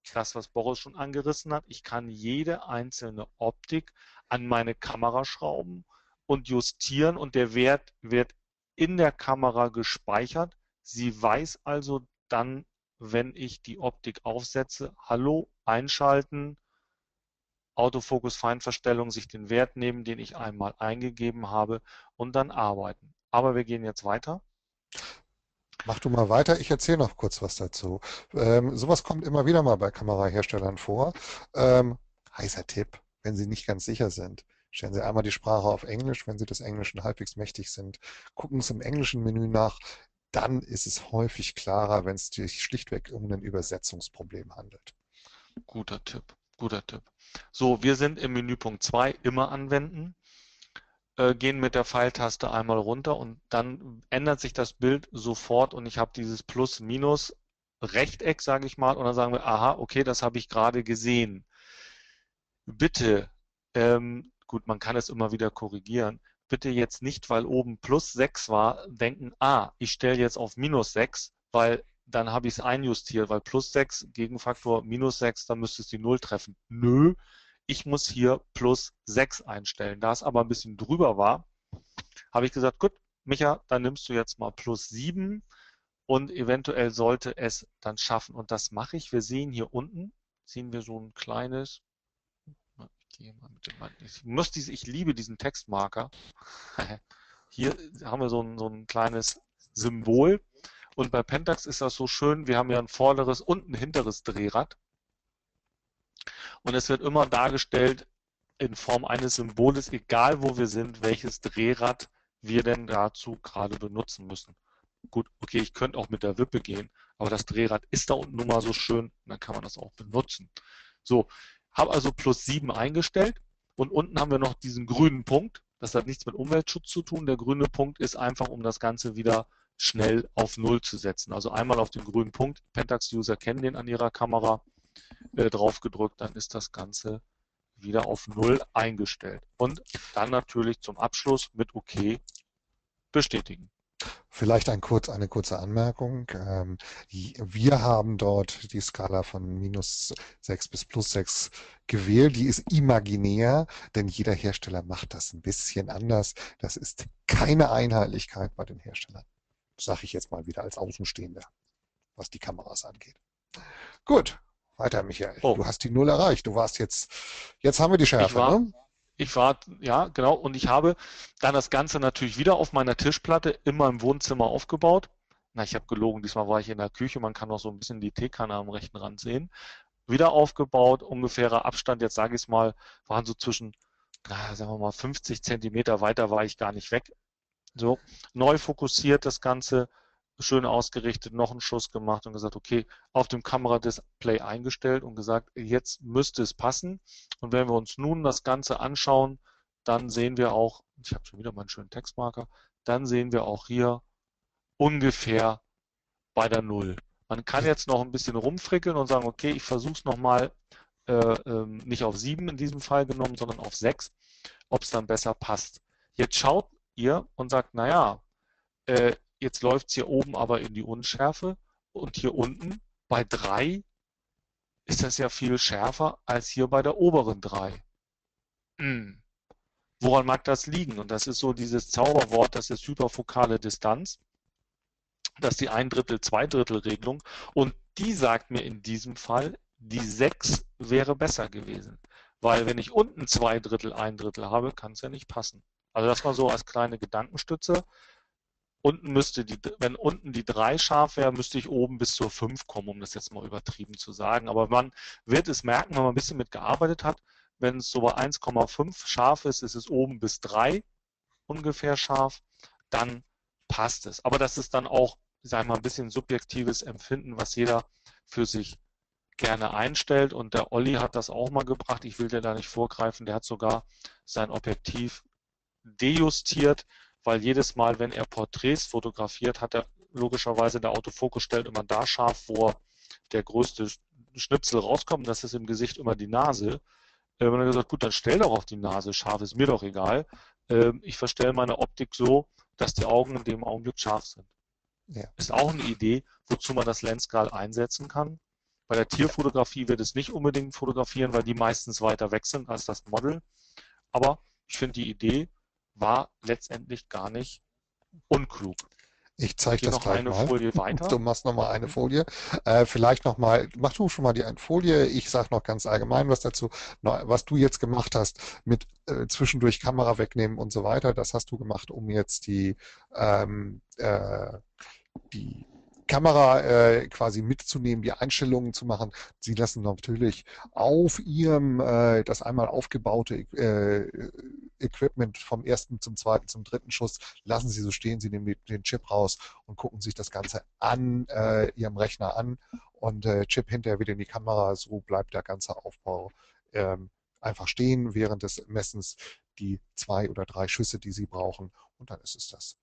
Speaker 2: das, was Boris schon angerissen hat. Ich kann jede einzelne Optik an meine Kamera schrauben und justieren und der Wert wird in der Kamera gespeichert. Sie weiß also dann, wenn ich die Optik aufsetze, hallo, einschalten, Autofokus Feinverstellung, sich den Wert nehmen, den ich einmal eingegeben habe und dann arbeiten. Aber wir gehen jetzt weiter.
Speaker 1: Mach du mal weiter, ich erzähle noch kurz was dazu. Ähm, sowas kommt immer wieder mal bei Kameraherstellern vor. Ähm, heißer Tipp, wenn Sie nicht ganz sicher sind, stellen Sie einmal die Sprache auf Englisch, wenn Sie des Englischen halbwegs mächtig sind. Gucken Sie im englischen Menü nach, dann ist es häufig klarer, wenn es sich schlichtweg um ein Übersetzungsproblem handelt.
Speaker 2: Guter Tipp, guter Tipp. So, wir sind im Menüpunkt zwei, immer anwenden, äh, gehen mit der Pfeiltaste einmal runter und dann ändert sich das Bild sofort und ich habe dieses Plus, Minus, Rechteck, sage ich mal, und dann sagen wir, aha, okay, das habe ich gerade gesehen. Bitte, ähm, gut, man kann es immer wieder korrigieren, bitte jetzt nicht, weil oben plus sechs war, denken, ah, ich stelle jetzt auf minus sechs, weil dann habe ich es einjustiert, weil plus sechs, Gegenfaktor minus sechs, dann müsste es die null treffen. Nö, ich muss hier plus sechs einstellen. Da es aber ein bisschen drüber war, habe ich gesagt, gut, Micha, dann nimmst du jetzt mal plus sieben und eventuell sollte es dann schaffen. Und das mache ich. Wir sehen hier unten, sehen wir so ein kleines, ich gehe mal mit dem, ich muss diese, ich liebe diesen Textmarker. Hier haben wir so ein, so ein kleines Symbol. Und bei Pentax ist das so schön, wir haben ja ein vorderes und ein hinteres Drehrad. Und es wird immer dargestellt in Form eines Symboles, egal wo wir sind, welches Drehrad wir denn dazu gerade benutzen müssen. Gut, okay, ich könnte auch mit der Wippe gehen, aber das Drehrad ist da unten nun mal so schön, dann kann man das auch benutzen. So, habe also plus sieben eingestellt und unten haben wir noch diesen grünen Punkt. Das hat nichts mit Umweltschutz zu tun. Der grüne Punkt ist einfach, um das Ganze wieder schnell auf Null zu setzen. Also einmal auf den grünen Punkt. Pentax-User kennen den an ihrer Kamera, äh, drauf gedrückt, dann ist das Ganze wieder auf Null eingestellt. Und dann natürlich zum Abschluss mit OK bestätigen.
Speaker 1: Vielleicht ein kurz, eine kurze Anmerkung. Ähm, wir haben dort die Skala von minus sechs bis plus sechs gewählt. Die ist imaginär, denn jeder Hersteller macht das ein bisschen anders. Das ist keine Einheitlichkeit bei den Herstellern. Sage ich jetzt mal wieder als Außenstehender, was die Kameras angeht. Gut, weiter, Michael.
Speaker 2: Oh,
Speaker 1: Du hast die Null erreicht. Du warst jetzt, jetzt haben wir die
Speaker 2: ich
Speaker 1: Schärfe,
Speaker 2: war,
Speaker 1: ne?
Speaker 2: ich war, ja, genau, und ich habe dann das Ganze natürlich wieder auf meiner Tischplatte in meinem Wohnzimmer aufgebaut. Na, ich habe gelogen, diesmal war ich in der Küche, man kann auch so ein bisschen die Teekanne am rechten Rand sehen. Wieder aufgebaut, ungefährer Abstand, jetzt sage ich es mal, waren so zwischen, na, sagen wir mal, fünfzig Zentimeter weiter war ich gar nicht weg. So, neu fokussiert das Ganze, schön ausgerichtet, noch einen Schuss gemacht und gesagt, okay, auf dem Kameradisplay eingestellt und gesagt, jetzt müsste es passen. Und wenn wir uns nun das Ganze anschauen, dann sehen wir auch, ich habe schon wieder meinen schönen Textmarker, dann sehen wir auch hier ungefähr bei der Null. Man kann jetzt noch ein bisschen rumfrickeln und sagen, okay, ich versuche es nochmal, äh, ähm, nicht auf sieben in diesem Fall genommen, sondern auf sechs, ob es dann besser passt. Jetzt schaut ihr und sagt, naja, äh, jetzt läuft es hier oben aber in die Unschärfe und hier unten bei drei ist das ja viel schärfer als hier bei der oberen drei. Hm. Woran mag das liegen? Und das ist so dieses Zauberwort, das ist hyperfokale Distanz. Das ist die ein Drittel, zwei Drittel Regelung. Und die sagt mir in diesem Fall, die sechs wäre besser gewesen. Weil wenn ich unten zwei Drittel, ein Drittel habe, kann es ja nicht passen. Also das mal so als kleine Gedankenstütze. Unten müsste die, wenn unten die drei scharf wäre, müsste ich oben bis zur fünf kommen, um das jetzt mal übertrieben zu sagen. Aber man wird es merken, wenn man ein bisschen mitgearbeitet hat, wenn es so bei eins Komma fünf scharf ist, ist es oben bis drei ungefähr scharf, dann passt es. Aber das ist dann auch, sag ich mal, ein bisschen subjektives Empfinden, was jeder für sich gerne einstellt. Und der Olli hat das auch mal gebracht. Ich will dir da nicht vorgreifen. Der hat sogar sein Objektiv dejustiert, weil jedes Mal, wenn er Porträts fotografiert, hat er logischerweise, der Autofokus stellt immer da scharf, wo der größte Schnipsel rauskommt. Das ist im Gesicht immer die Nase. Und dann hat er gesagt, gut, dann stell doch auf die Nase scharf, ist mir doch egal. Ich verstelle meine Optik so, dass die Augen in dem Augenblick scharf sind.
Speaker 1: Ja.
Speaker 2: Ist auch eine Idee, wozu man das Lenscal einsetzen kann. Bei der Tierfotografie wird es nicht unbedingt fotografieren, weil die meistens weiter weg sind als das Model. Aber ich finde, die Idee war letztendlich gar nicht unklug.
Speaker 1: Ich
Speaker 2: Ich
Speaker 1: zeige
Speaker 2: gehe
Speaker 1: das
Speaker 2: noch
Speaker 1: gleich
Speaker 2: eine
Speaker 1: mal.
Speaker 2: Folie
Speaker 1: Du
Speaker 2: weiter.
Speaker 1: machst noch mal eine
Speaker 2: Hm?
Speaker 1: Folie. Äh, vielleicht noch mal, mach du schon mal die eine Folie. Ich sage noch ganz allgemein was dazu. Na, was du jetzt gemacht hast mit äh, zwischendurch Kamera wegnehmen und so weiter, das hast du gemacht, um jetzt die ähm, äh, die Kamera äh, quasi mitzunehmen, die Einstellungen zu machen. Sie lassen natürlich auf Ihrem äh, das einmal aufgebaute äh, Equipment vom ersten zum zweiten zum dritten Schuss, lassen Sie so stehen, Sie nehmen den Chip raus und gucken sich das Ganze an äh, Ihrem Rechner an und äh, Chip hinterher wieder in die Kamera. So bleibt der ganze Aufbau ähm, einfach stehen während des Messens die zwei oder drei Schüsse, die Sie brauchen und dann ist es das.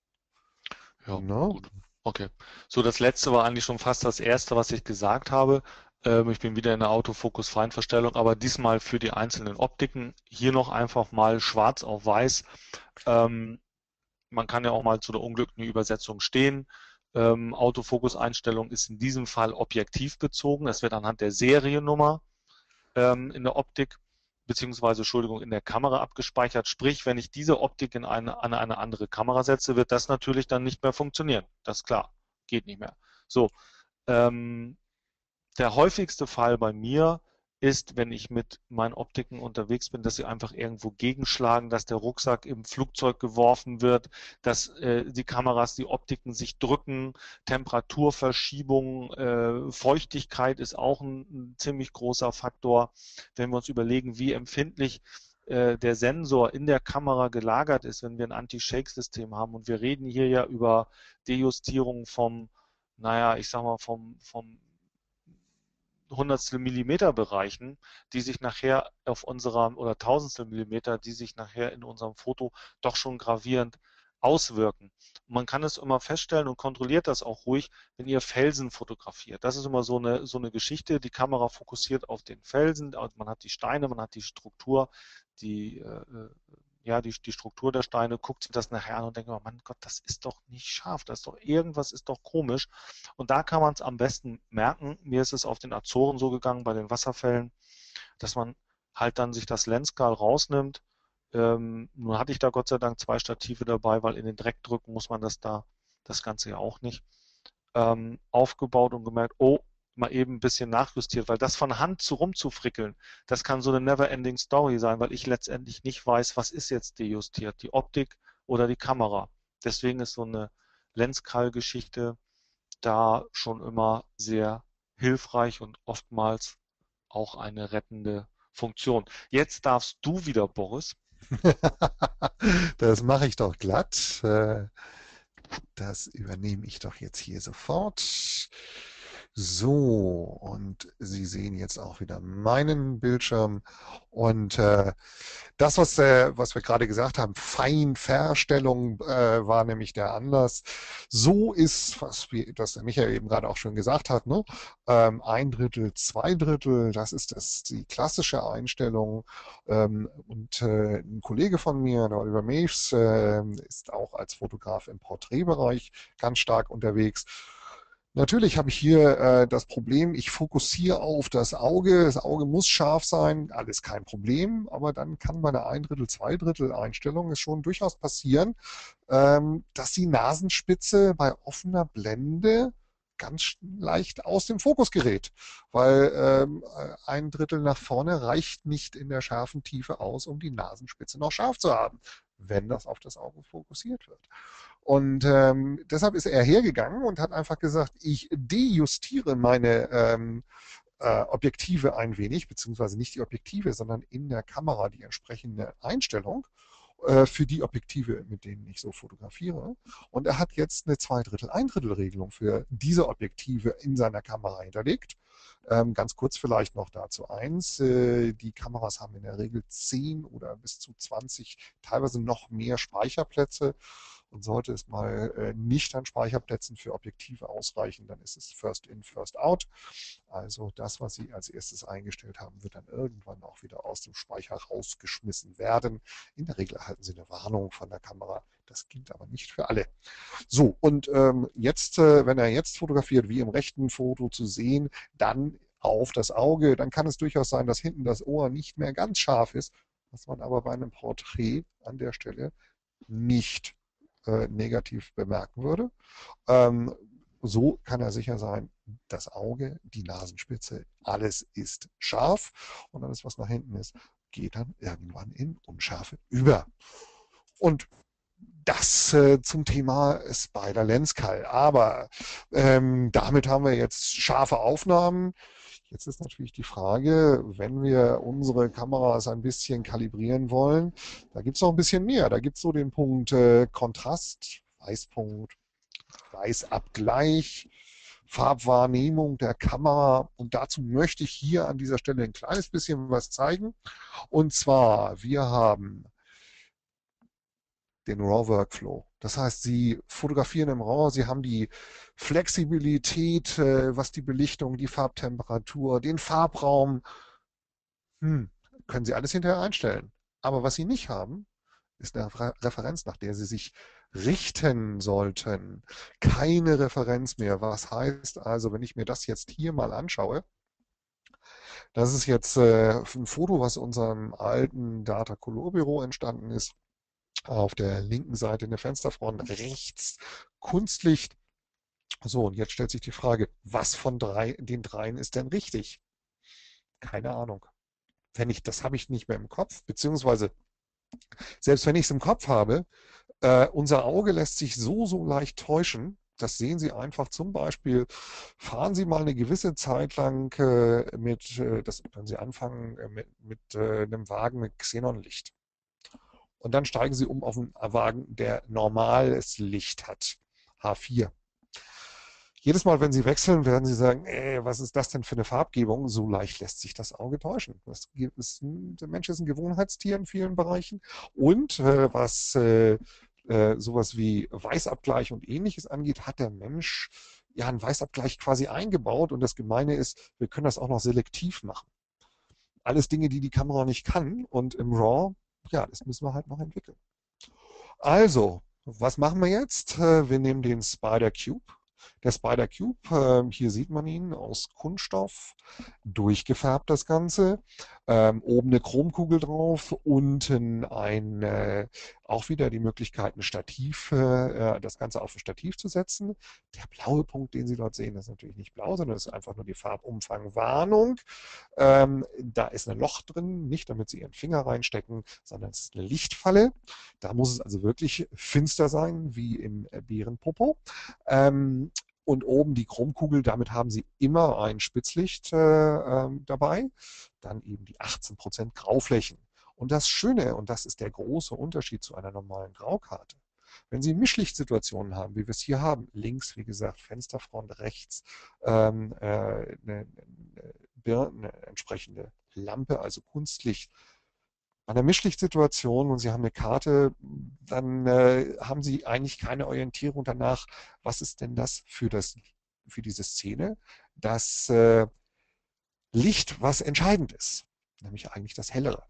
Speaker 2: Ja,
Speaker 1: No?
Speaker 2: gut. Okay. So, das letzte war eigentlich schon fast das erste, was ich gesagt habe. Ähm, ich bin wieder in der Autofokus-Feinverstellung, aber diesmal für die einzelnen Optiken. Hier noch einfach mal schwarz auf weiß. Ähm, Man kann ja auch mal zu der unglücklichen Übersetzung stehen. Ähm, Autofokus-Einstellung ist in diesem Fall objektivbezogen. Es wird anhand der Seriennummer ähm, in der Optik beziehungsweise, Entschuldigung, in der Kamera abgespeichert. Sprich, wenn ich diese Optik in eine, an eine andere Kamera setze, wird das natürlich dann nicht mehr funktionieren. Das ist klar. Geht nicht mehr. So, ähm, der häufigste Fall bei mir ist, wenn ich mit meinen Optiken unterwegs bin, dass sie einfach irgendwo gegenschlagen, dass der Rucksack im Flugzeug geworfen wird, dass äh, die Kameras, die Optiken sich drücken, Temperaturverschiebung, äh, Feuchtigkeit ist auch ein, ein ziemlich großer Faktor. Wenn wir uns überlegen, wie empfindlich äh, der Sensor in der Kamera gelagert ist, wenn wir ein Anti-Shake-System haben. Und wir reden hier ja über Dejustierung vom, naja, ich sag mal, vom, vom Hundertstel Millimeter Bereichen, die sich nachher auf unserer oder Tausendstel Millimeter, die sich nachher in unserem Foto doch schon gravierend auswirken. Und man kann es immer feststellen und kontrolliert das auch ruhig, wenn ihr Felsen fotografiert. Das ist immer so eine, so eine Geschichte. Die Kamera fokussiert auf den Felsen, also man hat die Steine, man hat die Struktur, die, äh, ja, die, die Struktur der Steine, guckt sich das nachher an und denkt, oh Mann Gott, das ist doch nicht scharf, das ist doch irgendwas ist doch komisch. Und da kann man es am besten merken. Mir ist es auf den Azoren so gegangen, bei den Wasserfällen, dass man halt dann sich das Lensskal rausnimmt. Ähm, nun hatte ich da Gott sei Dank zwei Stative dabei, weil in den Dreck drücken muss man das da, das Ganze ja auch nicht. Ähm, aufgebaut und gemerkt, oh, mal eben ein bisschen nachjustiert, weil das von Hand zu rumzufrickeln, das kann so eine never-ending Story sein, weil ich letztendlich nicht weiß, was ist jetzt dejustiert, die Optik oder die Kamera. Deswegen ist so eine Lenskrall-Geschichte da schon immer sehr hilfreich und oftmals auch eine rettende Funktion. Jetzt darfst du wieder, Boris.
Speaker 1: Das mache ich doch glatt. Äh, Das übernehme ich doch jetzt hier sofort. So, und Sie sehen jetzt auch wieder meinen Bildschirm. Und äh, das, was, äh, was wir gerade gesagt haben, Feinverstellung äh, war nämlich der Anlass. So ist, was wir, das der Michael eben gerade auch schon gesagt hat, ne? Ähm, ein Drittel, zwei Drittel, das ist das, die klassische Einstellung. Ähm, und äh, ein Kollege von mir, der Oliver Mees, äh, ist auch als Fotograf im Porträtbereich ganz stark unterwegs. Natürlich habe ich hier äh, das Problem, ich fokussiere auf das Auge. Das Auge muss scharf sein, alles kein Problem. Aber dann kann bei der ein Drittel, zwei Drittel Einstellung es schon durchaus passieren, ähm, dass die Nasenspitze bei offener Blende ganz leicht aus dem Fokus gerät, weil ähm, ein Drittel nach vorne reicht nicht in der scharfen Tiefe aus, um die Nasenspitze noch scharf zu haben, wenn das auf das Auge fokussiert wird. Und ähm, deshalb ist er hergegangen und hat einfach gesagt, ich dejustiere meine ähm, äh, Objektive ein wenig, beziehungsweise nicht die Objektive, sondern in der Kamera die entsprechende Einstellung äh, für die Objektive, mit denen ich so fotografiere. Und er hat jetzt eine zwei Drittel, ein Drittel Regelung für diese Objektive in seiner Kamera hinterlegt. Ähm, ganz kurz vielleicht noch dazu eins. Äh, die Kameras haben in der Regel zehn oder bis zu zwanzig, teilweise noch mehr Speicherplätze. Und sollte es mal äh, nicht an Speicherplätzen für Objektive ausreichen, dann ist es First in, First out. Also das, was Sie als erstes eingestellt haben, wird dann irgendwann auch wieder aus dem Speicher rausgeschmissen werden. In der Regel erhalten Sie eine Warnung von der Kamera. Das gilt aber nicht für alle. So, und ähm, jetzt, äh, wenn er jetzt fotografiert, wie im rechten Foto zu sehen, dann auf das Auge. Dann kann es durchaus sein, dass hinten das Ohr nicht mehr ganz scharf ist, was man aber bei einem Porträt an der Stelle nicht äh, negativ bemerken würde. Ähm, so kann er sicher sein, das Auge, die Nasenspitze, alles ist scharf und alles, was nach hinten ist, geht dann irgendwann in Unschärfe über. Und das äh, zum Thema Spider Lens Call. Aber ähm, damit haben wir jetzt scharfe Aufnahmen. Jetzt ist natürlich die Frage, wenn wir unsere Kameras ein bisschen kalibrieren wollen, da gibt es noch ein bisschen mehr. Da gibt es so den Punkt äh, Kontrast, Weißpunkt, Weißabgleich, Farbwahrnehmung der Kamera. Und dazu möchte ich hier an dieser Stelle ein kleines bisschen was zeigen. Und zwar, wir haben den RAW-Workflow. Das heißt, Sie fotografieren im RAW, Sie haben die Flexibilität, äh, was die Belichtung, die Farbtemperatur, den Farbraum, hm, können Sie alles hinterher einstellen. Aber was Sie nicht haben, ist eine Referenz, nach der Sie sich richten sollten. Keine Referenz mehr. Was heißt also, wenn ich mir das jetzt hier mal anschaue, das ist jetzt äh, ein Foto, was unserem alten Data Color Büro entstanden ist. Auf der linken Seite eine Fensterfront, rechts Kunstlicht. So, und jetzt stellt sich die Frage, was von drei, den dreien ist denn richtig? Keine Ahnung. Wenn ich, das habe ich nicht mehr im Kopf, beziehungsweise selbst wenn ich es im Kopf habe, äh, unser Auge lässt sich so, so leicht täuschen. Das sehen Sie einfach zum Beispiel, fahren Sie mal eine gewisse Zeit lang äh, mit, äh, das, wenn Sie anfangen, äh, mit, mit äh, einem Wagen mit Xenonlicht. Und dann steigen Sie um auf einen Wagen, der normales Licht hat, H vier. Jedes Mal, wenn Sie wechseln, werden Sie sagen, ey, was ist das denn für eine Farbgebung? So leicht lässt sich das Auge täuschen. Das ist ein, der Mensch ist ein Gewohnheitstier in vielen Bereichen. Und äh, was äh, äh, sowas wie Weißabgleich und Ähnliches angeht, hat der Mensch ja einen Weißabgleich quasi eingebaut. Und das Gemeine ist, wir können das auch noch selektiv machen. Alles Dinge, die die Kamera nicht kann. Und im RAW, ja, das müssen wir halt noch entwickeln. Also, was machen wir jetzt? Wir nehmen den Spider Cube. Der Spider Cube, hier sieht man ihn aus Kunststoff, durchgefärbt das Ganze. Ähm, oben eine Chromkugel drauf, unten ein, äh, auch wieder die Möglichkeit, ein Stativ, äh, das Ganze auf ein Stativ zu setzen. Der blaue Punkt, den Sie dort sehen, ist natürlich nicht blau, sondern ist einfach nur die Farbumfangwarnung. Ähm, da ist ein Loch drin, nicht damit Sie Ihren Finger reinstecken, sondern es ist eine Lichtfalle. Da muss es also wirklich finster sein, wie im Bärenpopo. Ähm, und oben die Chromkugel, damit haben Sie immer ein Spitzlicht äh, ähm, dabei. Dann eben die achtzehn Prozent Grauflächen. Und das Schöne, und das ist der große Unterschied zu einer normalen Graukarte, wenn Sie Mischlichtsituationen haben, wie wir es hier haben, links, wie gesagt, Fensterfront, rechts ähm, äh, eine, eine, eine entsprechende Lampe, also Kunstlicht, bei einer Mischlichtsituation und Sie haben eine Karte, dann äh, haben Sie eigentlich keine Orientierung danach, was ist denn das für, das, für diese Szene, das äh, Licht, was entscheidend ist, nämlich eigentlich das Hellere.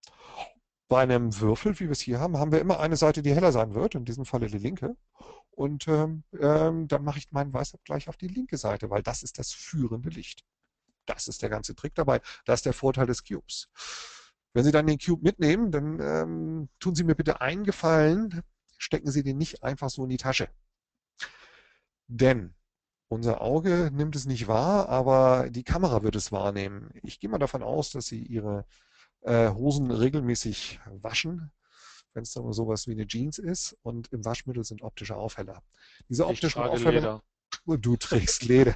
Speaker 1: Bei einem Würfel, wie wir es hier haben, haben wir immer eine Seite, die heller sein wird, in diesem Falle die linke. Und ähm, ähm, dann mache ich meinen Weißabgleich auf die linke Seite, weil das ist das führende Licht. Das ist der ganze Trick dabei. Das ist der Vorteil des Cubes. Wenn Sie dann den Cube mitnehmen, dann ähm, tun Sie mir bitte einen Gefallen, stecken Sie den nicht einfach so in die Tasche. Denn unser Auge nimmt es nicht wahr, aber die Kamera wird es wahrnehmen. Ich gehe mal davon aus, dass Sie Ihre äh, Hosen regelmäßig waschen, wenn es dann nur sowas wie eine Jeans ist. Und im Waschmittel sind optische Aufheller. Diese
Speaker 2: Ich
Speaker 1: optischen
Speaker 2: trage
Speaker 1: Aufheller,
Speaker 2: Leder.
Speaker 1: du trägst Leder.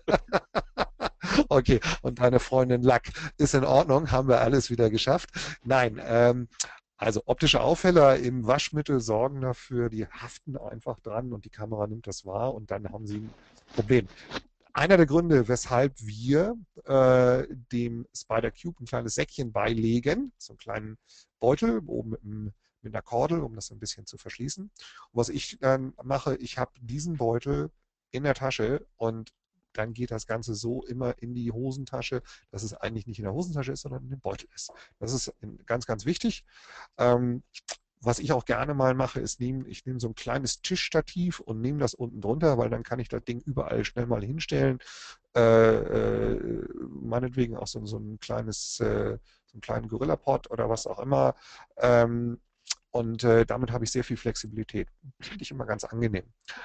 Speaker 1: Okay, und deine Freundin Lack ist in Ordnung, haben wir alles wieder geschafft. Nein, ähm, also optische Aufheller im Waschmittel sorgen dafür, die haften einfach dran und die Kamera nimmt das wahr und dann haben sie ein Problem. Einer der Gründe, weshalb wir äh, dem Spider Cube ein kleines Säckchen beilegen, so einen kleinen Beutel oben mit, einem, mit einer Kordel, um das ein bisschen zu verschließen. Und was ich dann mache, ich habe diesen Beutel in der Tasche und dann geht das Ganze so immer in die Hosentasche, dass es eigentlich nicht in der Hosentasche ist, sondern in dem Beutel ist. Das ist ganz, ganz wichtig. Ähm, was ich auch gerne mal mache, ist, nehm, ich nehme so ein kleines Tischstativ und nehme das unten drunter, weil dann kann ich das Ding überall schnell mal hinstellen. äh, äh, meinetwegen auch so, so ein kleines, äh, so einen kleinen Gorilla-Pod oder was auch immer. Ähm, und äh, damit habe ich sehr viel Flexibilität. Finde ich immer ganz angenehm.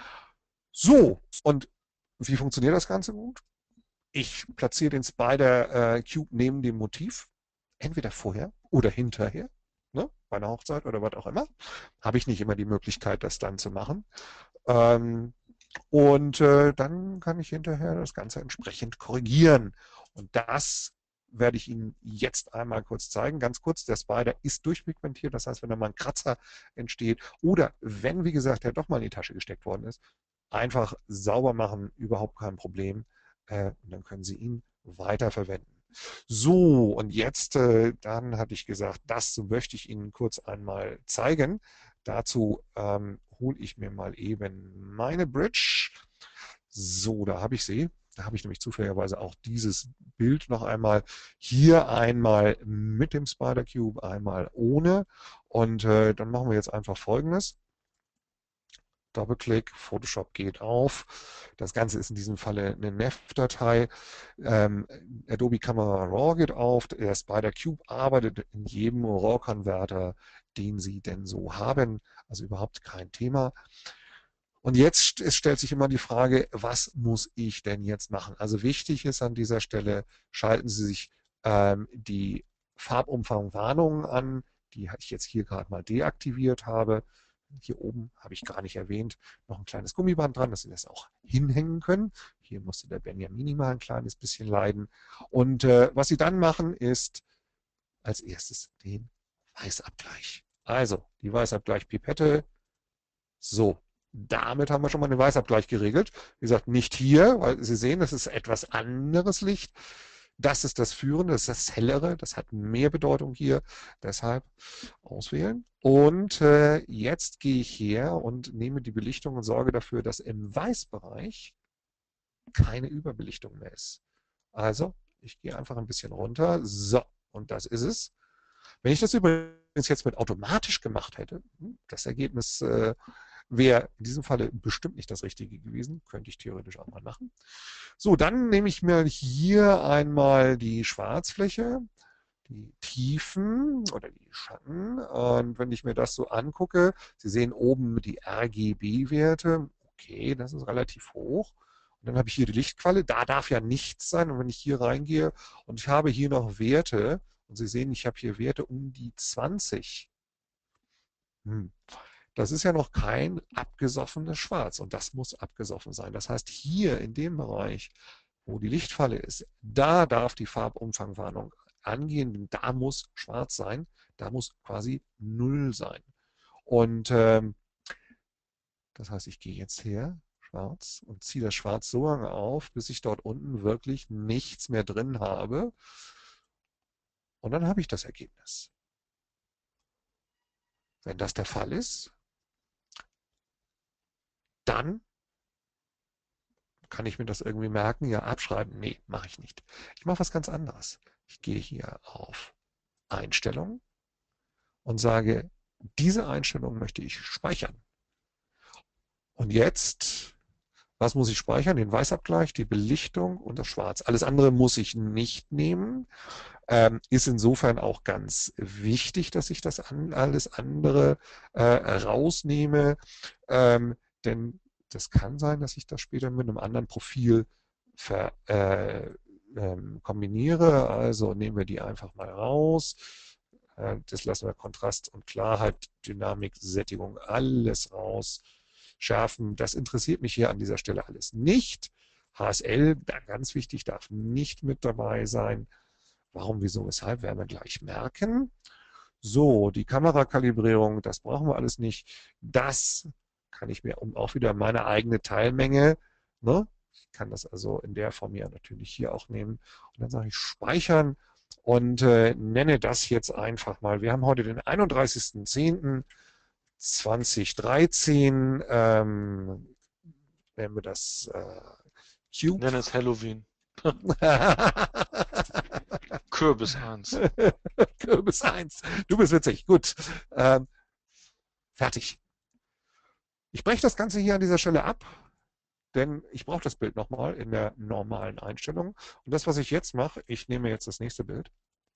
Speaker 1: So, und wie funktioniert das Ganze gut? Ich platziere den Spider äh, Cube neben dem Motiv, entweder vorher oder hinterher, ne, bei einer Hochzeit oder was auch immer. Habe ich nicht immer die Möglichkeit, das dann zu machen. Ähm, und äh, dann kann ich hinterher das Ganze entsprechend korrigieren. Und das werde ich Ihnen jetzt einmal kurz zeigen. Ganz kurz, der Spider ist durchpigmentiert. Das heißt, wenn da mal ein Kratzer entsteht oder wenn, wie gesagt, der doch mal in die Tasche gesteckt worden ist, einfach sauber machen, überhaupt kein Problem. Äh, und dann können Sie ihn weiterverwenden. So, und jetzt, äh, dann hatte ich gesagt, das möchte ich Ihnen kurz einmal zeigen. Dazu ähm, hole ich mir mal eben meine Bridge. So, da habe ich sie. Da habe ich nämlich zufälligerweise auch dieses Bild noch einmal. Hier einmal mit dem Spider Cube, einmal ohne. Und äh, dann machen wir jetzt einfach Folgendes. Doppelklick, Photoshop geht auf. Das Ganze ist in diesem Falle eine N E F-Datei. Ähm, Adobe Camera Raw geht auf. Der Spider Cube arbeitet in jedem RAW-Konverter, den Sie denn so haben. Also überhaupt kein Thema. Und jetzt es stellt sich immer die Frage, was muss ich denn jetzt machen? Also wichtig ist an dieser Stelle, schalten Sie sich ähm, die Farbumfangwarnungen an, die ich jetzt hier gerade mal deaktiviert habe. Hier oben habe ich gar nicht erwähnt, noch ein kleines Gummiband dran, dass Sie das auch hinhängen können. Hier musste der Benjamini mal ein kleines bisschen leiden. Und äh, was Sie dann machen, ist als erstes den Weißabgleich. Also die Weißabgleich-Pipette. So, damit haben wir schon mal den Weißabgleich geregelt. Wie gesagt, nicht hier, weil Sie sehen, das ist etwas anderes Licht. Das ist das Führende, das ist das Hellere, das hat mehr Bedeutung hier. Deshalb auswählen. Und äh, jetzt gehe ich her und nehme die Belichtung und sorge dafür, dass im Weißbereich keine Überbelichtung mehr ist. Also, ich gehe einfach ein bisschen runter. So, und das ist es. Wenn ich das übrigens jetzt mit automatisch gemacht hätte, das Ergebnis äh, wäre in diesem Falle bestimmt nicht das Richtige gewesen. Könnte ich theoretisch auch mal machen. So, dann nehme ich mir hier einmal die Schwarzfläche, die Tiefen oder die Schatten. Und wenn ich mir das so angucke, Sie sehen oben die R G B-Werte. Okay, das ist relativ hoch. Und dann habe ich hier die Lichtqualle. Da darf ja nichts sein. Und wenn ich hier reingehe und ich habe hier noch Werte, und Sie sehen, ich habe hier Werte um die zwanzig. Hm. Das ist ja noch kein abgesoffenes Schwarz und das muss abgesoffen sein. Das heißt, hier in dem Bereich, wo die Lichtfalle ist, da darf die Farbumfangwarnung angehen, denn da muss schwarz sein, da muss quasi null sein. Und ähm, das heißt, ich gehe jetzt her, schwarz, und ziehe das Schwarz so lange auf, bis ich dort unten wirklich nichts mehr drin habe. Und dann habe ich das Ergebnis. Wenn das der Fall ist, dann kann ich mir das irgendwie merken? Ja, abschreiben? Nee, mache ich nicht. Ich mache was ganz anderes. Ich gehe hier auf Einstellungen und sage, diese Einstellung möchte ich speichern. Und jetzt, was muss ich speichern? Den Weißabgleich, die Belichtung und das Schwarz. Alles andere muss ich nicht nehmen. Ähm, ist insofern auch ganz wichtig, dass ich das an, alles andere äh, rausnehme. Ähm, denn das kann sein, dass ich das später mit einem anderen Profil ver, äh, ähm, kombiniere. Also nehmen wir die einfach mal raus. Äh, das lassen wir Kontrast und Klarheit, Dynamik, Sättigung, alles raus. Schärfen, das interessiert mich hier an dieser Stelle alles nicht. H S L, ganz wichtig, darf nicht mit dabei sein. Warum, wieso, weshalb, werden wir gleich merken. So, die Kamerakalibrierung, das brauchen wir alles nicht. Das kann ich mir um auch wieder meine eigene Teilmenge, ne? Ich kann das also in der Form ja natürlich hier auch nehmen. Und dann sage ich speichern und äh, nenne das jetzt einfach mal. Wir haben heute den einunddreißigsten zehnten zweitausenddreizehn. Ähm, nennen wir das äh, Cube.
Speaker 2: Nenn es Halloween. Kürbis eins.
Speaker 1: Kürbis eins. Du bist witzig. Gut. Ähm, fertig. Ich breche das Ganze hier an dieser Stelle ab. denn ich brauche das Bild nochmal in der normalen Einstellung. Und das, was ich jetzt mache, ich nehme jetzt das nächste Bild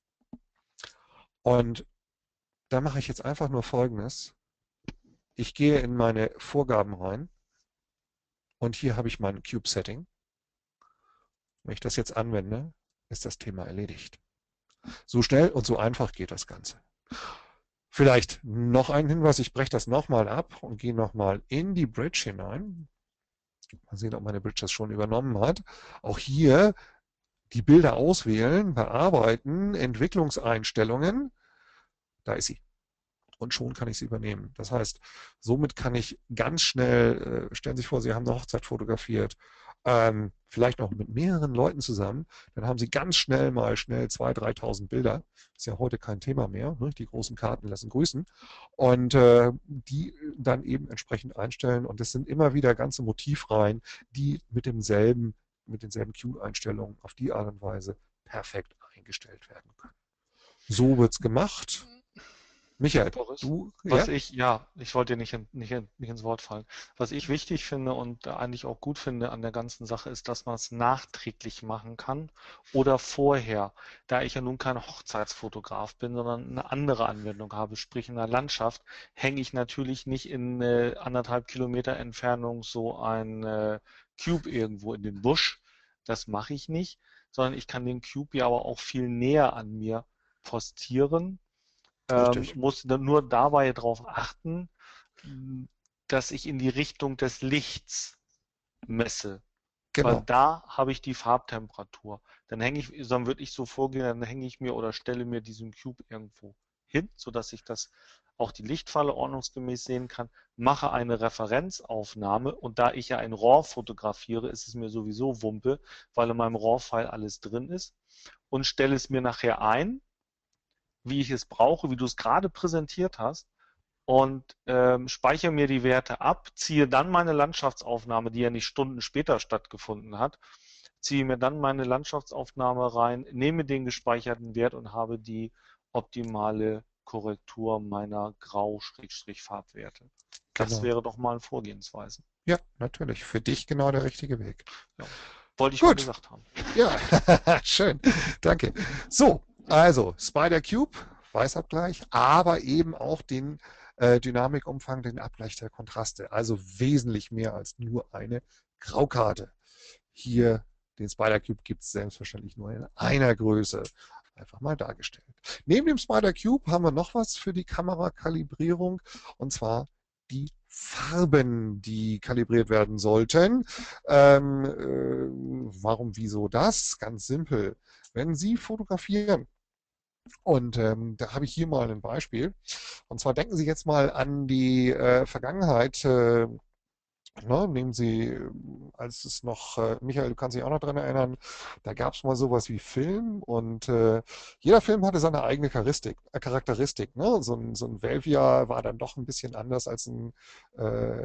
Speaker 1: und da mache ich jetzt einfach nur Folgendes. Ich gehe in meine Vorgaben rein und hier habe ich mein Cube-Setting. Wenn ich das jetzt anwende, ist das Thema erledigt. So schnell und so einfach geht das Ganze. Vielleicht noch ein Hinweis, ich breche das nochmal ab und gehe nochmal in die Bridge hinein. Mal sehen, ob meine Bridge das schon übernommen hat. Auch hier die Bilder auswählen, bearbeiten, Entwicklungseinstellungen. Da ist sie. Und schon kann ich sie übernehmen. Das heißt, somit kann ich ganz schnell, äh, stellen Sie sich vor, Sie haben eine Hochzeit fotografiert, ähm, vielleicht noch mit mehreren Leuten zusammen, dann haben Sie ganz schnell mal schnell zweitausend, dreitausend Bilder. Ist ja heute kein Thema mehr. Ne? Die großen Karten lassen grüßen. Und äh, die dann eben entsprechend einstellen. Und es sind immer wieder ganze Motivreihen, die mit demselben, mit denselben Q-Einstellungen auf die Art und Weise perfekt eingestellt werden können. So wird es gemacht. Michael,
Speaker 2: Boris,
Speaker 1: du,
Speaker 2: was
Speaker 1: ja?
Speaker 2: ich, ja, ich wollte dir nicht, in, nicht, in, nicht ins Wort fallen. Was ich wichtig finde und eigentlich auch gut finde an der ganzen Sache ist, dass man es nachträglich machen kann oder vorher. Da ich ja nun kein Hochzeitsfotograf bin, sondern eine andere Anwendung habe, sprich in der Landschaft, hänge ich natürlich nicht in äh, anderthalb Kilometer Entfernung so ein äh, Cube irgendwo in den Busch. Das mache ich nicht, sondern ich kann den Cube ja aber auch viel näher an mir postieren, ähm,
Speaker 1: Richtig.
Speaker 2: muss dann nur dabei darauf achten, dass ich in die Richtung des Lichts messe, weil
Speaker 1: Genau.
Speaker 2: da habe ich die Farbtemperatur. Dann hänge ich, dann würde ich so vorgehen, dann hänge ich mir oder stelle mir diesen Cube irgendwo hin, sodass ich das auch die Lichtfalle ordnungsgemäß sehen kann, mache eine Referenzaufnahme und da ich ja ein RAW fotografiere, ist es mir sowieso Wumpe, weil in meinem RAW-File alles drin ist und stelle es mir nachher ein, wie ich es brauche, wie du es gerade präsentiert hast und ähm, speichere mir die Werte ab, ziehe dann meine Landschaftsaufnahme, die ja nicht Stunden später stattgefunden hat, ziehe mir dann meine Landschaftsaufnahme rein, nehme den gespeicherten Wert und habe die optimale Korrektur meiner Grau-Farbwerte. Das
Speaker 1: Genau.
Speaker 2: wäre doch mal eine Vorgehensweise.
Speaker 1: Ja, natürlich. Für dich genau der richtige Weg.
Speaker 2: Ja, wollte ich mal
Speaker 1: Gut.
Speaker 2: gesagt haben.
Speaker 1: Ja, schön. Danke. So, also Spider Cube, Weißabgleich, aber eben auch den äh, Dynamikumfang, den Abgleich der Kontraste. Also wesentlich mehr als nur eine Graukarte. Hier den Spider Cube gibt es selbstverständlich nur in einer Größe. Einfach mal dargestellt. Neben dem Spider Cube haben wir noch was für die Kamerakalibrierung und zwar die Farben, die kalibriert werden sollten. Ähm, äh, warum, wieso das? Ganz simpel. Wenn Sie fotografieren, und ähm, da habe ich hier mal ein Beispiel, und zwar denken Sie jetzt mal an die äh, Vergangenheit. Äh, Ne, nehmen Sie, als es noch, äh, Michael, du kannst dich auch noch dran erinnern, da gab es mal sowas wie Film und äh, jeder Film hatte seine eigene Charakteristik. Äh, Charakteristik, ne? So ein, so ein Velvia war dann doch ein bisschen anders als ein, äh,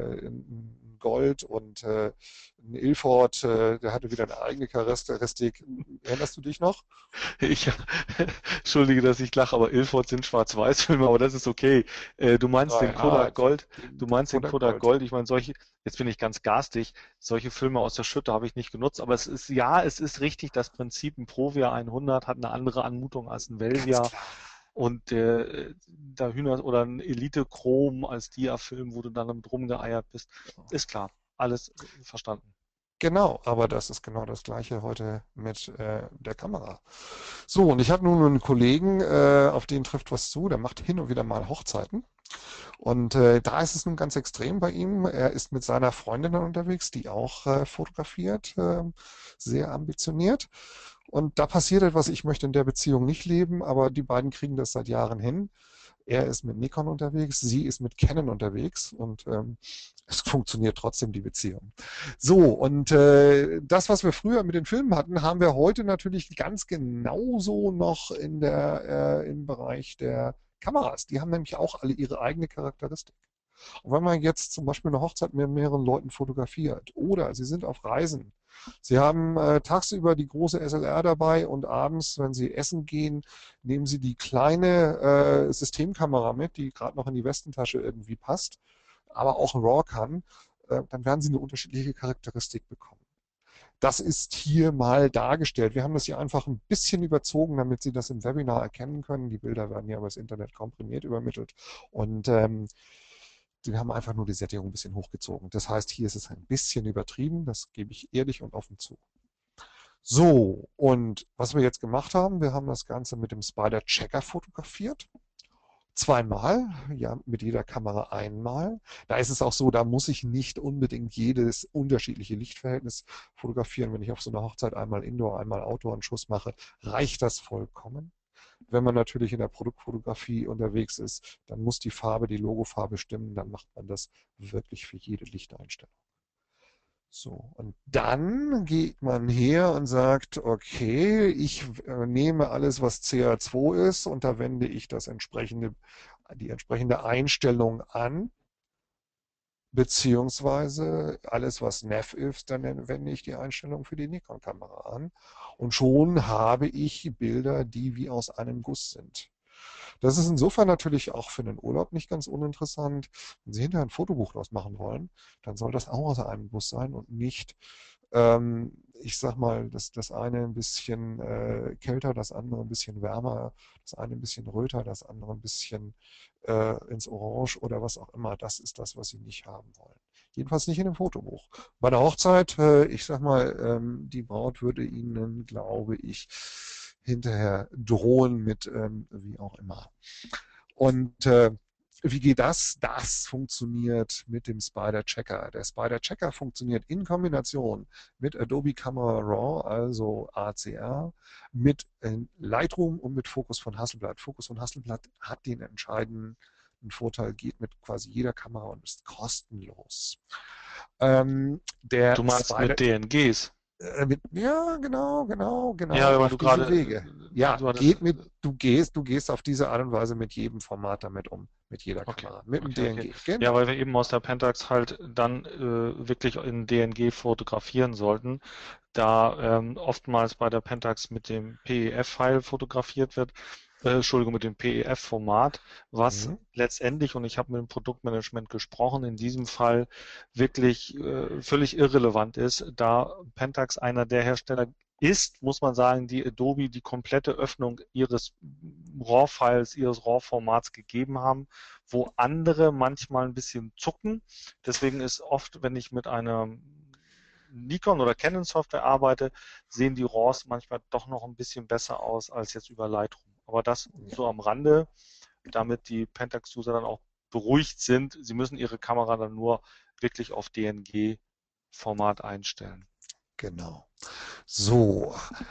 Speaker 1: ein Gold und äh, ein Ilford, äh, der hatte wieder eine eigene Charakteristik. Erinnerst du dich noch?
Speaker 2: Ich, entschuldige, dass ich lache, aber Ilford sind Schwarz-Weiß-Filme, aber das ist okay. Äh, du meinst den
Speaker 1: Ja,
Speaker 2: Kodak Gold, du
Speaker 1: den
Speaker 2: meinst den
Speaker 1: Kodak
Speaker 2: Kodak
Speaker 1: Gold.
Speaker 2: Gold, ich meine solche, jetzt bin ich ganz garstig, solche Filme aus der Schütte habe ich nicht genutzt, aber es ist, ja, es ist richtig, das Prinzip, ein Provia hundert hat eine andere Anmutung als ein
Speaker 1: Ganz
Speaker 2: Velvia
Speaker 1: klar.
Speaker 2: und äh, da Hühner oder ein Elite Chrom als Dia-Film, wo du dann damit rumgeeiert bist, ist klar, alles verstanden.
Speaker 1: Genau, aber das ist genau das Gleiche heute mit äh, der Kamera. So, und ich habe nun einen Kollegen, äh, auf den trifft was zu, der macht hin und wieder mal Hochzeiten. Und äh, da ist es nun ganz extrem bei ihm. Er ist mit seiner Freundin dann unterwegs, die auch äh, fotografiert, äh, sehr ambitioniert. Und da passiert etwas, ich möchte in der Beziehung nicht leben, aber die beiden kriegen das seit Jahren hin. Er ist mit Nikon unterwegs, sie ist mit Canon unterwegs und ähm, es funktioniert trotzdem die Beziehung. So, und äh, das, was wir früher mit den Filmen hatten, haben wir heute natürlich ganz genauso noch in der, äh, im Bereich der Kameras. Die haben nämlich auch alle ihre eigene Charakteristik. Und wenn man jetzt zum Beispiel eine Hochzeit mit mehreren Leuten fotografiert oder Sie sind auf Reisen, Sie haben äh, tagsüber die große S L R dabei und abends, wenn Sie essen gehen, nehmen Sie die kleine äh, Systemkamera mit, die gerade noch in die Westentasche irgendwie passt, aber auch RAW kann. äh, dann werden Sie eine unterschiedliche Charakteristik bekommen. Das ist hier mal dargestellt. Wir haben das hier einfach ein bisschen überzogen, damit Sie das im Webinar erkennen können. Die Bilder werden ja über das Internet komprimiert übermittelt. Und ähm, wir haben einfach nur die Sättigung ein bisschen hochgezogen. Das heißt, hier ist es ein bisschen übertrieben. Das gebe ich ehrlich und offen zu. So, und was wir jetzt gemacht haben, wir haben das Ganze mit dem Spider-Checker fotografiert. Zweimal, ja, mit jeder Kamera einmal. Da ist es auch so, da muss ich nicht unbedingt jedes unterschiedliche Lichtverhältnis fotografieren. Wenn ich auf so einer Hochzeit einmal Indoor, einmal Outdoor einen Schuss mache, reicht das vollkommen. Wenn man natürlich in der Produktfotografie unterwegs ist, dann muss die Farbe, die Logofarbe stimmen, dann macht man das wirklich für jede Lichteinstellung. So, und dann geht man her und sagt, okay, ich äh, nehme alles, was C A zwei ist, und da wende ich das entsprechende, die entsprechende Einstellung an, beziehungsweise alles, was N E F ist, dann wende ich die Einstellung für die Nikon-Kamera an. Und schon habe ich Bilder, die wie aus einem Guss sind. Das ist insofern natürlich auch für den Urlaub nicht ganz uninteressant. Wenn Sie hinterher ein Fotobuch draus machen wollen, dann soll das auch aus einem Guss sein und nicht, ähm, ich sag mal, das, das eine ein bisschen äh, kälter, das andere ein bisschen wärmer, das eine ein bisschen röter, das andere ein bisschen äh, ins Orange oder was auch immer. Das ist das, was Sie nicht haben wollen. Jedenfalls nicht in dem Fotobuch. Bei der Hochzeit, äh, ich sag mal, ähm, die Braut würde Ihnen, glaube ich, hinterher drohen mit ähm, wie auch immer. Und äh, wie geht das? Das funktioniert mit dem Spider-Checker. Der Spider-Checker funktioniert in Kombination mit Adobe Camera Raw, also A C R, mit äh, Lightroom und mit Focus von Hasselblad. Focus von Hasselblad hat den entscheidenden Vorteil, geht mit quasi jeder Kamera und ist kostenlos. Ähm, der
Speaker 2: Du meinst
Speaker 1: Spider,
Speaker 2: mit D N Gs?
Speaker 1: äh, mit, ja, genau, genau,
Speaker 2: Ja,
Speaker 1: genau,
Speaker 2: weil
Speaker 1: auf
Speaker 2: du
Speaker 1: diese
Speaker 2: gerade,
Speaker 1: Wege. Ja,
Speaker 2: du hattest,
Speaker 1: geht mit, du gehst, du gehst auf diese Art und Weise mit jedem Format damit um, mit jeder
Speaker 2: okay,
Speaker 1: Kamera, mit dem
Speaker 2: okay, okay.
Speaker 1: D N G.
Speaker 2: Ja,
Speaker 1: Genau.
Speaker 2: weil wir eben aus der Pentax halt dann äh, wirklich in D N G fotografieren sollten, da ähm, oftmals bei der Pentax mit dem P E F-File fotografiert wird, äh, Entschuldigung, mit dem P E F-Format, was
Speaker 1: Mhm.
Speaker 2: letztendlich, und ich habe mit dem Produktmanagement gesprochen, in diesem Fall wirklich äh, völlig irrelevant ist, da Pentax einer der Hersteller ist, muss man sagen, die Adobe die komplette Öffnung ihres RAW-Files, ihres RAW-Formats gegeben haben, wo andere manchmal ein bisschen zucken. Deswegen ist oft, wenn ich mit einer Nikon oder Canon Software arbeite, sehen die RAWs manchmal doch noch ein bisschen besser aus als jetzt über Lightroom. Aber das
Speaker 1: Ja,
Speaker 2: so am Rande, damit die Pentax-User dann auch beruhigt sind. Sie müssen ihre Kamera dann nur wirklich auf D N G-Format einstellen.
Speaker 1: genau. So,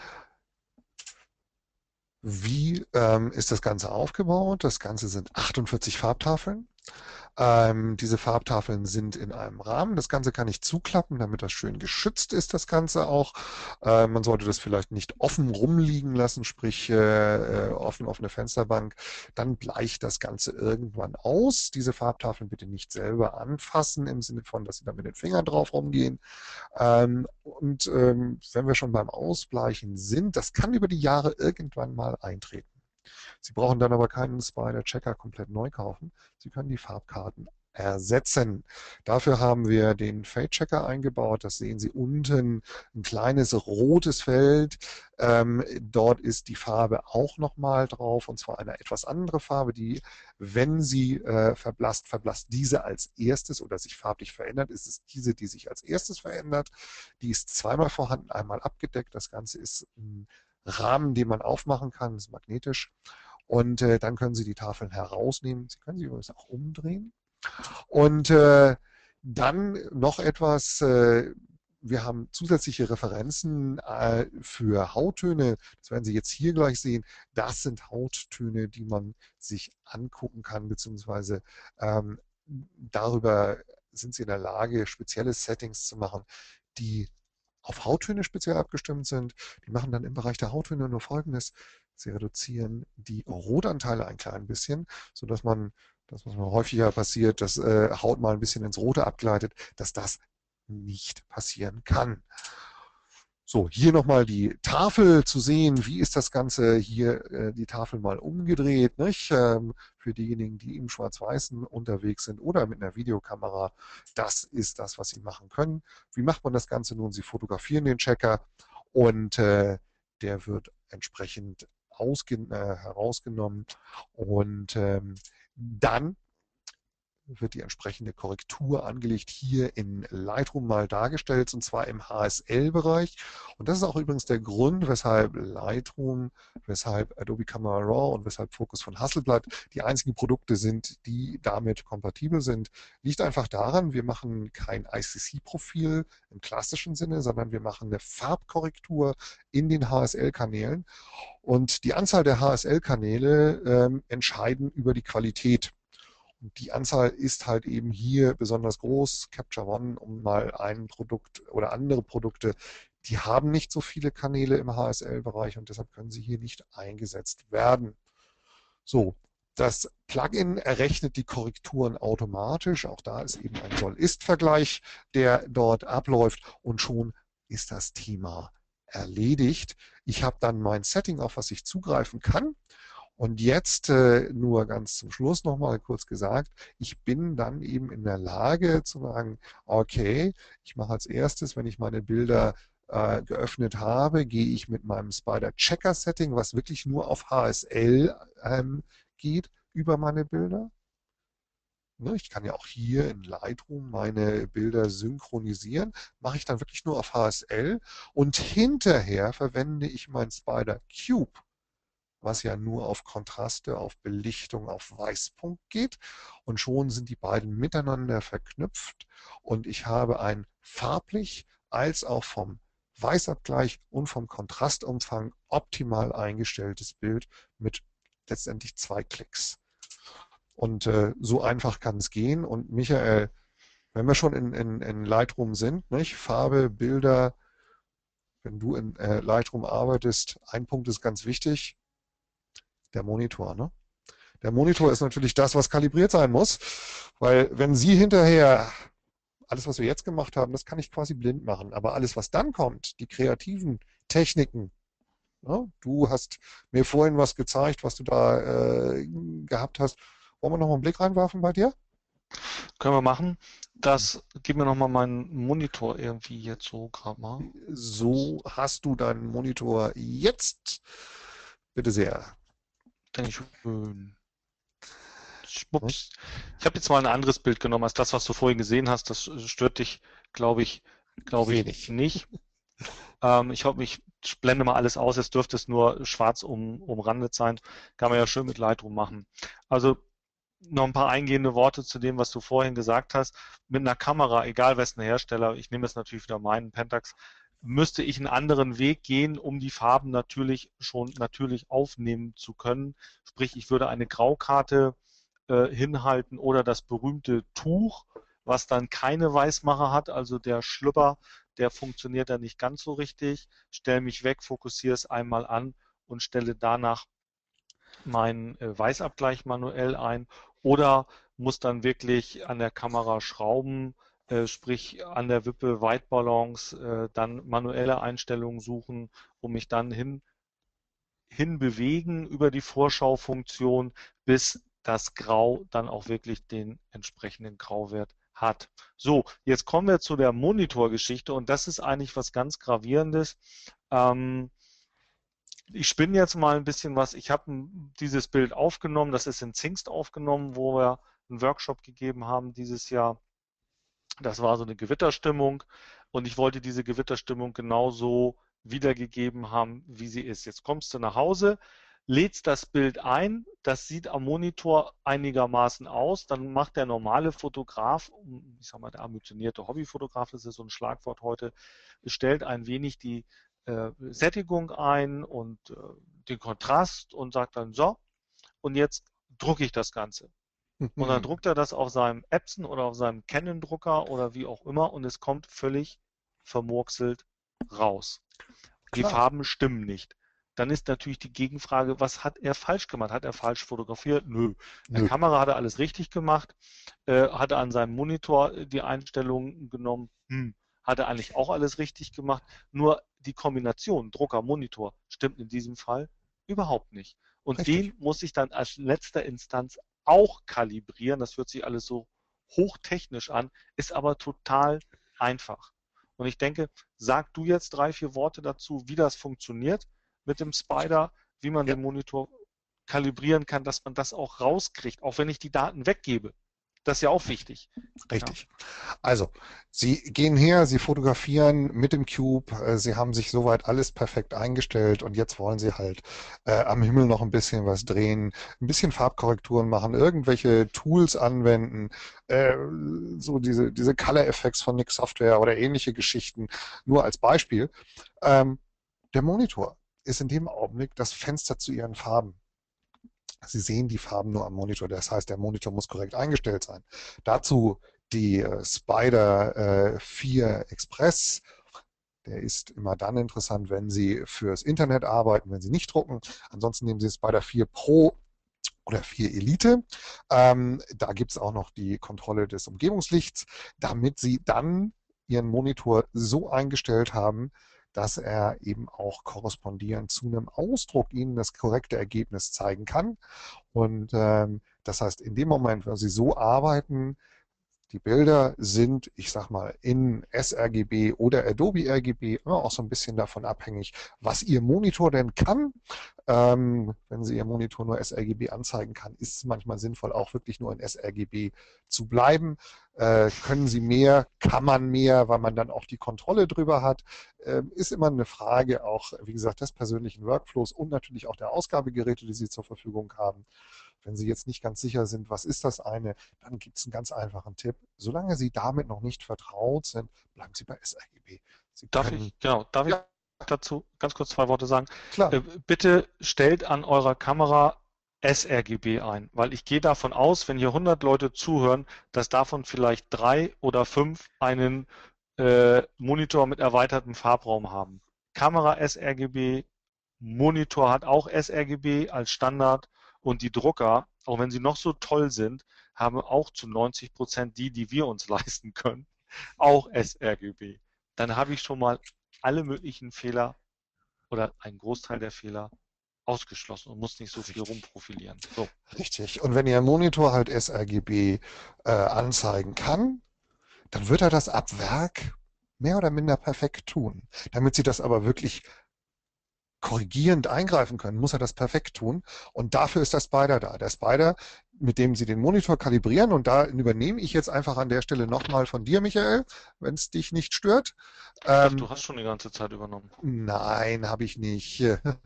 Speaker 1: wie ähm, ist das Ganze aufgebaut? Das Ganze sind achtundvierzig Farbtafeln. Ähm, diese Farbtafeln sind in einem Rahmen. Das Ganze kann ich zuklappen, damit das schön geschützt ist, das Ganze auch. Äh, man sollte das vielleicht nicht offen rumliegen lassen, sprich äh, offen auf eine Fensterbank. Dann bleicht das Ganze irgendwann aus. Diese Farbtafeln bitte nicht selber anfassen, im Sinne von, dass Sie da mit den Fingern drauf rumgehen. Ähm, und ähm, wenn wir schon beim Ausbleichen sind, das kann über die Jahre irgendwann mal eintreten. Sie brauchen dann aber keinen Spider-Checker komplett neu kaufen. Sie können die Farbkarten ersetzen. Dafür haben wir den Fade-Checker eingebaut. Das sehen Sie unten, ein kleines rotes Feld. Ähm, dort ist die Farbe auch nochmal drauf, und zwar eine etwas andere Farbe, die, wenn sie äh, verblasst, verblasst diese als erstes oder sich farblich verändert, ist es diese, die sich als erstes verändert. Die ist zweimal vorhanden, einmal abgedeckt. Das Ganze ist ein Rahmen, den man aufmachen kann, ist magnetisch. Und äh, dann können Sie die Tafeln herausnehmen. Sie können sie übrigens auch umdrehen. Und äh, dann noch etwas, äh, wir haben zusätzliche Referenzen äh, für Hauttöne. Das werden Sie jetzt hier gleich sehen. Das sind Hauttöne, die man sich angucken kann, beziehungsweise ähm, darüber sind Sie in der Lage, spezielle Settings zu machen, die auf Hauttöne speziell abgestimmt sind. Die machen dann im Bereich der Hauttöne nur Folgendes. Sie reduzieren die Rotanteile ein klein bisschen, sodass man, das was mal häufiger passiert, dass äh, Haut mal ein bisschen ins Rote abgleitet, dass das nicht passieren kann. So, hier nochmal die Tafel zu sehen. Wie ist das Ganze hier, äh, die Tafel mal umgedreht, nicht? Ähm, für diejenigen, die im Schwarz-Weißen unterwegs sind oder mit einer Videokamera. Das ist das, was Sie machen können. Wie macht man das Ganze nun? Sie fotografieren den Checker und äh, der wird entsprechend ausge äh, herausgenommen und ähm, dann wird die entsprechende Korrektur angelegt, hier in Lightroom mal dargestellt, und zwar im H S L-Bereich. Und das ist auch übrigens der Grund, weshalb Lightroom, weshalb Adobe Camera Raw und weshalb Focus von Hasselblad die einzigen Produkte sind, die damit kompatibel sind. Liegt einfach daran, wir machen kein I C C-Profil im klassischen Sinne, sondern wir machen eine Farbkorrektur in den H S L-Kanälen. Und die Anzahl der H S L-Kanäle ähm, entscheiden über die Qualität. Und die Anzahl ist halt eben hier besonders groß. Capture One, um mal ein Produkt oder andere Produkte, die haben nicht so viele Kanäle im H S L-Bereich und deshalb können sie hier nicht eingesetzt werden. So, das Plugin errechnet die Korrekturen automatisch. Auch da ist eben ein Soll-Ist-Vergleich, der dort abläuft und schon ist das Thema erledigt. Ich habe dann mein Setting, auf was ich zugreifen kann. Und jetzt äh, nur ganz zum Schluss nochmal kurz gesagt, ich bin dann eben in der Lage zu sagen, okay, ich mache als erstes, wenn ich meine Bilder äh, geöffnet habe, gehe ich mit meinem Spider-Checker-Setting, was wirklich nur auf H S L ähm, geht, über meine Bilder. Ne, ich kann ja auch hier in Lightroom meine Bilder synchronisieren, mache ich dann wirklich nur auf H S L und hinterher verwende ich mein Spider Cube, was ja nur auf Kontraste, auf Belichtung, auf Weißpunkt geht. Und schon sind die beiden miteinander verknüpft und ich habe ein farblich als auch vom Weißabgleich und vom Kontrastumfang optimal eingestelltes Bild mit letztendlich zwei Klicks. Und äh, so einfach kann es gehen. Und Michael, wenn wir schon in, in, in Lightroom sind, nicht? Farbe, Bilder, wenn du in äh, Lightroom arbeitest, ein Punkt ist ganz wichtig, der Monitor, ne? Der Monitor ist natürlich das, was kalibriert sein muss, weil wenn Sie hinterher, alles, was wir jetzt gemacht haben, das kann ich quasi blind machen, aber alles, was dann kommt, die kreativen Techniken, ne? Du hast mir vorhin was gezeigt, was du da äh, gehabt hast. Wollen wir noch mal einen Blick reinwerfen bei dir?
Speaker 2: Können wir machen. Das, gib mir nochmal meinen Monitor irgendwie jetzt so gerade mal.
Speaker 1: So hast du deinen Monitor jetzt. Bitte sehr.
Speaker 2: Denke ich, schön. Schwupps. Ich habe jetzt mal ein anderes Bild genommen als das, was du vorhin gesehen hast. Das stört dich, glaube ich, glaube ich
Speaker 1: Wenig.
Speaker 2: nicht. Ähm, ich hoffe, ich blende mal alles aus. Jetzt dürfte es nur schwarz um, umrandet sein. Kann man ja schön mit Lightroom machen. Also noch ein paar eingehende Worte zu dem, was du vorhin gesagt hast. Mit einer Kamera, egal wessen Hersteller, ich nehme jetzt natürlich wieder meinen Pentax, müsste ich einen anderen Weg gehen, um die Farben natürlich schon natürlich aufnehmen zu können. Sprich, ich würde eine Graukarte äh, hinhalten oder das berühmte Tuch, was dann keine Weißmacher hat, also der Schlüpper, der funktioniert dann nicht ganz so richtig. Stelle mich weg, fokussiere es einmal an und stelle danach meinen äh, Weißabgleich manuell ein oder muss dann wirklich an der Kamera schrauben, äh, sprich an der Wippe White Balance, äh, dann manuelle Einstellungen suchen, um mich dann hin, hinbewegen über die Vorschaufunktion, bis das Grau dann auch wirklich den entsprechenden Grauwert hat. So, jetzt kommen wir zu der Monitorgeschichte und das ist eigentlich was ganz Gravierendes. Ähm, Ich spinne jetzt mal ein bisschen was. Ich habe dieses Bild aufgenommen, das ist in Zingst aufgenommen, wo wir einen Workshop gegeben haben dieses Jahr. Das war so eine Gewitterstimmung und ich wollte diese Gewitterstimmung genauso wiedergegeben haben, wie sie ist. Jetzt kommst du nach Hause, lädst das Bild ein, das sieht am Monitor einigermaßen aus, dann macht der normale Fotograf, ich sag mal der ambitionierte Hobbyfotograf, das ist so ein Schlagwort heute, stellt ein wenig die äh, Sättigung ein und äh, den Kontrast und sagt dann so, und jetzt drucke ich das Ganze. Und dann druckt er das auf seinem Epson oder auf seinem Canon-Drucker oder wie auch immer und es kommt völlig vermurkselt raus. Die
Speaker 1: Klar.
Speaker 2: Farben stimmen nicht. Dann ist natürlich die Gegenfrage, was hat er falsch gemacht? Hat er falsch fotografiert? Nö. In der
Speaker 1: Nö.
Speaker 2: Kamera hat er alles richtig gemacht, äh, hat er an seinem Monitor die Einstellungen genommen. Hm. hat er eigentlich auch alles richtig gemacht. Nur die Kombination Drucker, Monitor stimmt in diesem Fall überhaupt nicht. Und
Speaker 1: Richtig.
Speaker 2: den muss ich dann als letzter Instanz auch kalibrieren. Das hört sich alles so hochtechnisch an, ist aber total einfach. Und ich denke, sag du jetzt drei, vier Worte dazu, wie das funktioniert mit dem Spider, wie man
Speaker 1: Ja.
Speaker 2: den Monitor kalibrieren kann, dass man das auch rauskriegt, auch wenn ich die Daten weggebe. Das ist ja auch wichtig. Ja.
Speaker 1: Richtig. Also, Sie gehen her, Sie fotografieren mit dem Cube, äh, Sie haben sich soweit alles perfekt eingestellt und jetzt wollen Sie halt äh, am Himmel noch ein bisschen was drehen, ein bisschen Farbkorrekturen machen, irgendwelche Tools anwenden, äh, so diese, diese Color Effects von Nik Software oder ähnliche Geschichten, nur als Beispiel. Ähm, der Monitor ist in dem Augenblick das Fenster zu Ihren Farben. Sie sehen die Farben nur am Monitor. Das heißt, der Monitor muss korrekt eingestellt sein. Dazu die äh, Spider äh, vier Express. Der ist immer dann interessant, wenn Sie fürs Internet arbeiten, wenn Sie nicht drucken. Ansonsten nehmen Sie Spider vier Pro oder vier Elite. Ähm, da gibt es auch noch die Kontrolle des Umgebungslichts, damit Sie dann Ihren Monitor so eingestellt haben, dass er eben auch korrespondierend zu einem Ausdruck Ihnen das korrekte Ergebnis zeigen kann. Und ähm, das heißt, in dem Moment, wenn Sie so arbeiten, die Bilder sind, ich sag mal, in sRGB oder Adobe R G B, immer auch so ein bisschen davon abhängig, was Ihr Monitor denn kann. Ähm, wenn Sie Ihr Monitor nur sRGB anzeigen kann, ist es manchmal sinnvoll, auch wirklich nur in sRGB zu bleiben. Äh, können Sie mehr, kann man mehr, weil man dann auch die Kontrolle drüber hat. Äh, ist immer eine Frage auch, wie gesagt, des persönlichen Workflows und natürlich auch der Ausgabegeräte, die Sie zur Verfügung haben. Wenn Sie jetzt nicht ganz sicher sind, was ist das eine, dann gibt es einen ganz einfachen Tipp. Solange Sie damit noch nicht vertraut sind, bleiben Sie bei sRGB. Sie
Speaker 2: Darf
Speaker 1: können,
Speaker 2: ich, genau, darf ich
Speaker 1: ja,
Speaker 2: dazu ganz kurz zwei Worte sagen?
Speaker 1: klar,
Speaker 2: Äh, bitte stellt an eurer Kamera sRGB ein, weil ich gehe davon aus, wenn hier hundert Leute zuhören, dass davon vielleicht drei oder fünf einen äh, Monitor mit erweitertem Farbraum haben. Kamera sRGB, Monitor hat auch sRGB als Standard und die Drucker, auch wenn sie noch so toll sind, haben auch zu neunzig Prozent die, die wir uns leisten können, auch sRGB. Dann habe ich schon mal alle möglichen Fehler oder einen Großteil der Fehler ausgeschlossen und muss nicht so viel
Speaker 1: richtig.
Speaker 2: rumprofilieren. So.
Speaker 1: Richtig. Und wenn Ihr Monitor halt sRGB äh, anzeigen kann, dann wird er das ab Werk mehr oder minder perfekt tun. Damit Sie das aber wirklich korrigierend eingreifen können, muss er das perfekt tun. Und dafür ist der Spider da. Der Spider, mit dem Sie den Monitor kalibrieren, und da übernehme ich jetzt einfach an der Stelle nochmal von dir, Michael, wenn es dich nicht stört.
Speaker 2: Ich dachte, du
Speaker 1: Ähm,
Speaker 2: hast schon die ganze Zeit übernommen.
Speaker 1: nein, habe ich nicht.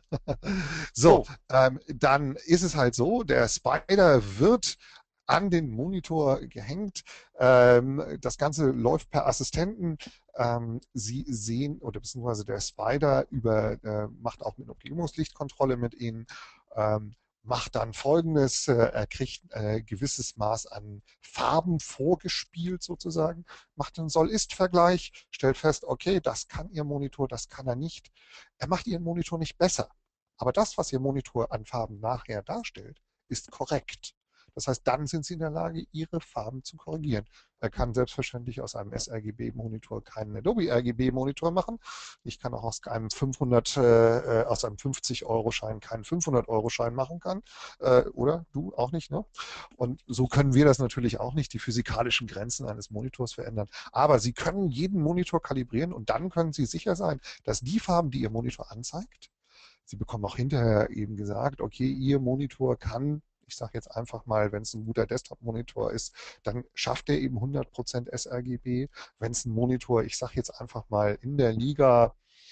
Speaker 1: So,
Speaker 2: Oh,
Speaker 1: ähm, dann ist es halt so, der Spider wird an den Monitor gehängt. Ähm, das Ganze läuft per Assistenten. Ähm, Sie sehen, oder beziehungsweise der Spider über, äh, macht auch eine Umgebungslichtkontrolle mit Ihnen, ähm, macht dann Folgendes, äh, er kriegt ein gewisses Maß an Farben vorgespielt sozusagen, macht einen Soll-Ist-Vergleich, stellt fest, okay, das kann Ihr Monitor, das kann er nicht. Er macht Ihren Monitor nicht besser. Aber das, was Ihr Monitor an Farben nachher darstellt, ist korrekt. Das heißt, dann sind Sie in der Lage, Ihre Farben zu korrigieren. Er kann selbstverständlich aus einem sRGB-Monitor keinen Adobe-R G B-Monitor machen. Ich kann auch aus einem fünfhundert, äh, aus einem fünfzig-Euro-Schein keinen fünfhundert-Euro-Schein machen kann. Äh, oder du auch nicht, ne? Und so können wir das natürlich auch nicht, die physikalischen Grenzen eines Monitors verändern. Aber Sie können jeden Monitor kalibrieren und dann können Sie sicher sein, dass die Farben, die Ihr Monitor anzeigt, Sie bekommen auch hinterher eben gesagt, okay, Ihr Monitor kann, ich sage jetzt einfach mal, wenn es ein guter Desktop-Monitor ist, dann schafft er eben hundert Prozent sRGB. Wenn es ein Monitor, ich sage jetzt einfach mal in der Liga,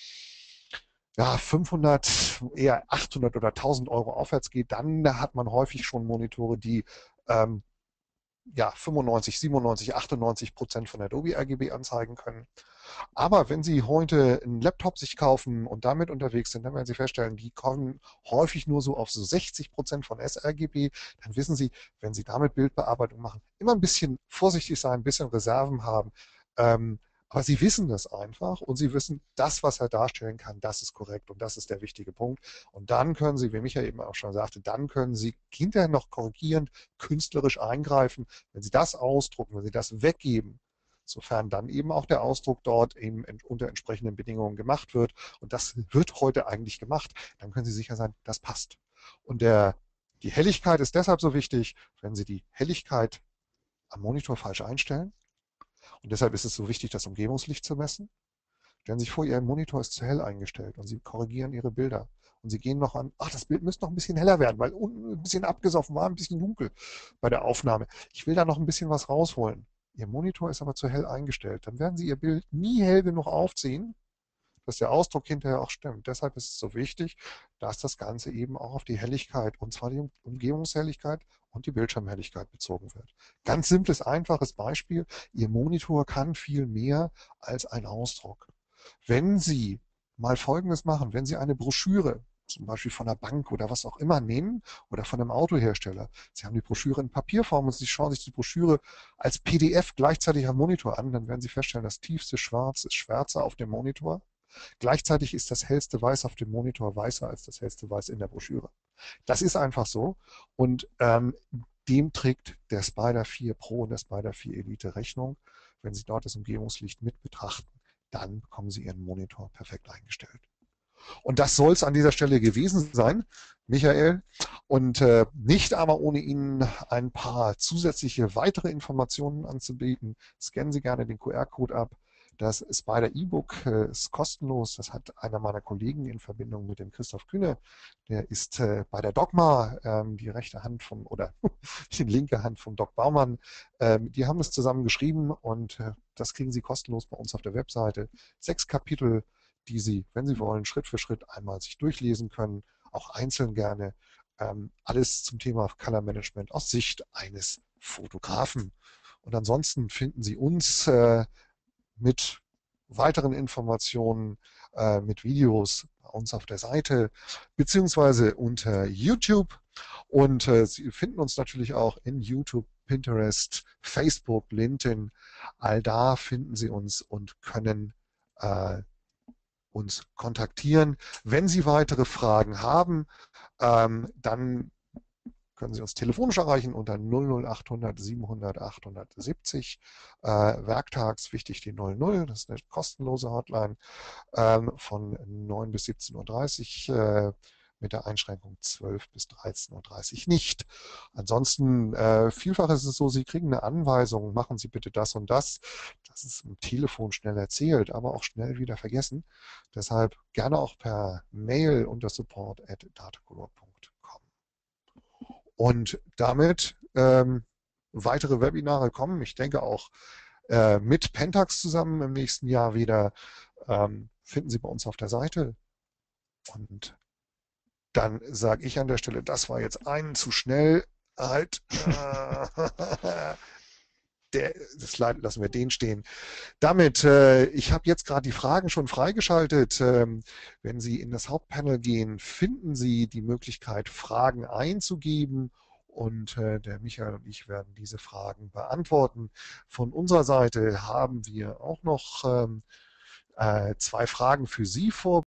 Speaker 1: ja, fünfhundert, eher achthundert oder tausend Euro aufwärts geht, dann hat man häufig schon Monitore, die ähm, ja, fünfundneunzig, siebenundneunzig, achtundneunzig Prozent von Adobe R G B anzeigen können. Aber wenn Sie heute einen Laptop sich kaufen und damit unterwegs sind, dann werden Sie feststellen, die kommen häufig nur so auf so sechzig Prozent von sRGB. Dann wissen Sie, wenn Sie damit Bildbearbeitung machen, immer ein bisschen vorsichtig sein, ein bisschen Reserven haben. Ähm, aber Sie wissen das einfach und Sie wissen, das, was er darstellen kann, das ist korrekt und das ist der wichtige Punkt. Und dann können Sie, wie Michael eben auch schon sagte, dann können Sie hinterher noch korrigierend, künstlerisch eingreifen. Wenn Sie das ausdrucken, wenn Sie das weggeben, sofern dann eben auch der Ausdruck dort eben unter entsprechenden Bedingungen gemacht wird. Und das wird heute eigentlich gemacht. Dann können Sie sicher sein, das passt. Und der, die Helligkeit ist deshalb so wichtig, wenn Sie die Helligkeit am Monitor falsch einstellen. Und deshalb ist es so wichtig, das Umgebungslicht zu messen. Stellen Sie sich vor, Ihr Monitor ist zu hell eingestellt und Sie korrigieren Ihre Bilder. Und Sie gehen noch an, ach, das Bild müsste noch ein bisschen heller werden, weil unten ein bisschen abgesoffen war, ein bisschen dunkel bei der Aufnahme. Ich will da noch ein bisschen was rausholen. Ihr Monitor ist aber zu hell eingestellt. Dann werden Sie Ihr Bild nie hell genug aufziehen, dass der Ausdruck hinterher auch stimmt. Deshalb ist es so wichtig, dass das Ganze eben auch auf die Helligkeit, und zwar die Umgebungshelligkeit und die Bildschirmhelligkeit bezogen wird. Ganz simples, einfaches Beispiel. Ihr Monitor kann viel mehr als ein Ausdruck. Wenn Sie mal Folgendes machen, wenn Sie eine Broschüre, zum Beispiel von einer Bank oder was auch immer nehmen oder von einem Autohersteller, Sie haben die Broschüre in Papierform und Sie schauen sich die Broschüre als P D F gleichzeitig am Monitor an, dann werden Sie feststellen, das tiefste Schwarz ist schwärzer auf dem Monitor. Gleichzeitig ist das hellste Weiß auf dem Monitor weißer als das hellste Weiß in der Broschüre. Das ist einfach so und ähm, dem trägt der Spyder vier Pro und der Spyder vier Elite Rechnung. Wenn Sie dort das Umgebungslicht mit betrachten, dann bekommen Sie Ihren Monitor perfekt eingestellt. Und das soll es an dieser Stelle gewesen sein, Michael. Und äh, nicht aber ohne Ihnen ein paar zusätzliche weitere Informationen anzubieten. Scannen Sie gerne den Q R-Code ab. Das Spyder E-Book äh, ist kostenlos. Das hat einer meiner Kollegen in Verbindung mit dem Christoph Kühne. Der ist äh, bei der Dogma, ähm, die rechte Hand vom, oder die linke Hand vom Doc Baumann. Ähm, die haben es zusammen geschrieben und äh, das kriegen Sie kostenlos bei uns auf der Webseite. Sechs Kapitel, die Sie, wenn Sie wollen, Schritt für Schritt einmal sich durchlesen können, auch einzeln gerne. Ähm, alles zum Thema Color Management aus Sicht eines Fotografen. Und ansonsten finden Sie uns äh, mit weiteren Informationen, äh, mit Videos bei uns auf der Seite, beziehungsweise unter YouTube. Und äh, Sie finden uns natürlich auch in YouTube, Pinterest, Facebook, LinkedIn. All da finden Sie uns und können äh, uns kontaktieren. Wenn Sie weitere Fragen haben, ähm, dann können Sie uns telefonisch erreichen unter null null achthundert siebenhundert achthundertsiebzig. Äh, werktags wichtig die null null, das ist eine kostenlose Hotline ähm, von neun bis siebzehn Uhr dreißig. Äh, mit der Einschränkung zwölf bis dreizehn Uhr dreißig nicht. Ansonsten, äh, vielfach ist es so, Sie kriegen eine Anweisung, machen Sie bitte das und das. Das ist am Telefon schnell erzählt, aber auch schnell wieder vergessen. Deshalb gerne auch per Mail unter support at datacolor punkt com. Und damit ähm, weitere Webinare kommen. Ich denke auch äh, mit Pentax zusammen im nächsten Jahr wieder. Ähm, finden Sie bei uns auf der Seite. Und dann sage ich an der Stelle, das war jetzt einen zu schnell. Halt. Der, das lassen wir den stehen. Damit, äh, ich habe jetzt gerade die Fragen schon freigeschaltet. Ähm, wenn Sie in das Hauptpanel gehen, finden Sie die Möglichkeit, Fragen einzugeben. Und äh, der Michael und ich werden diese Fragen beantworten. Von unserer Seite haben wir auch noch ähm, äh, zwei Fragen für Sie vor.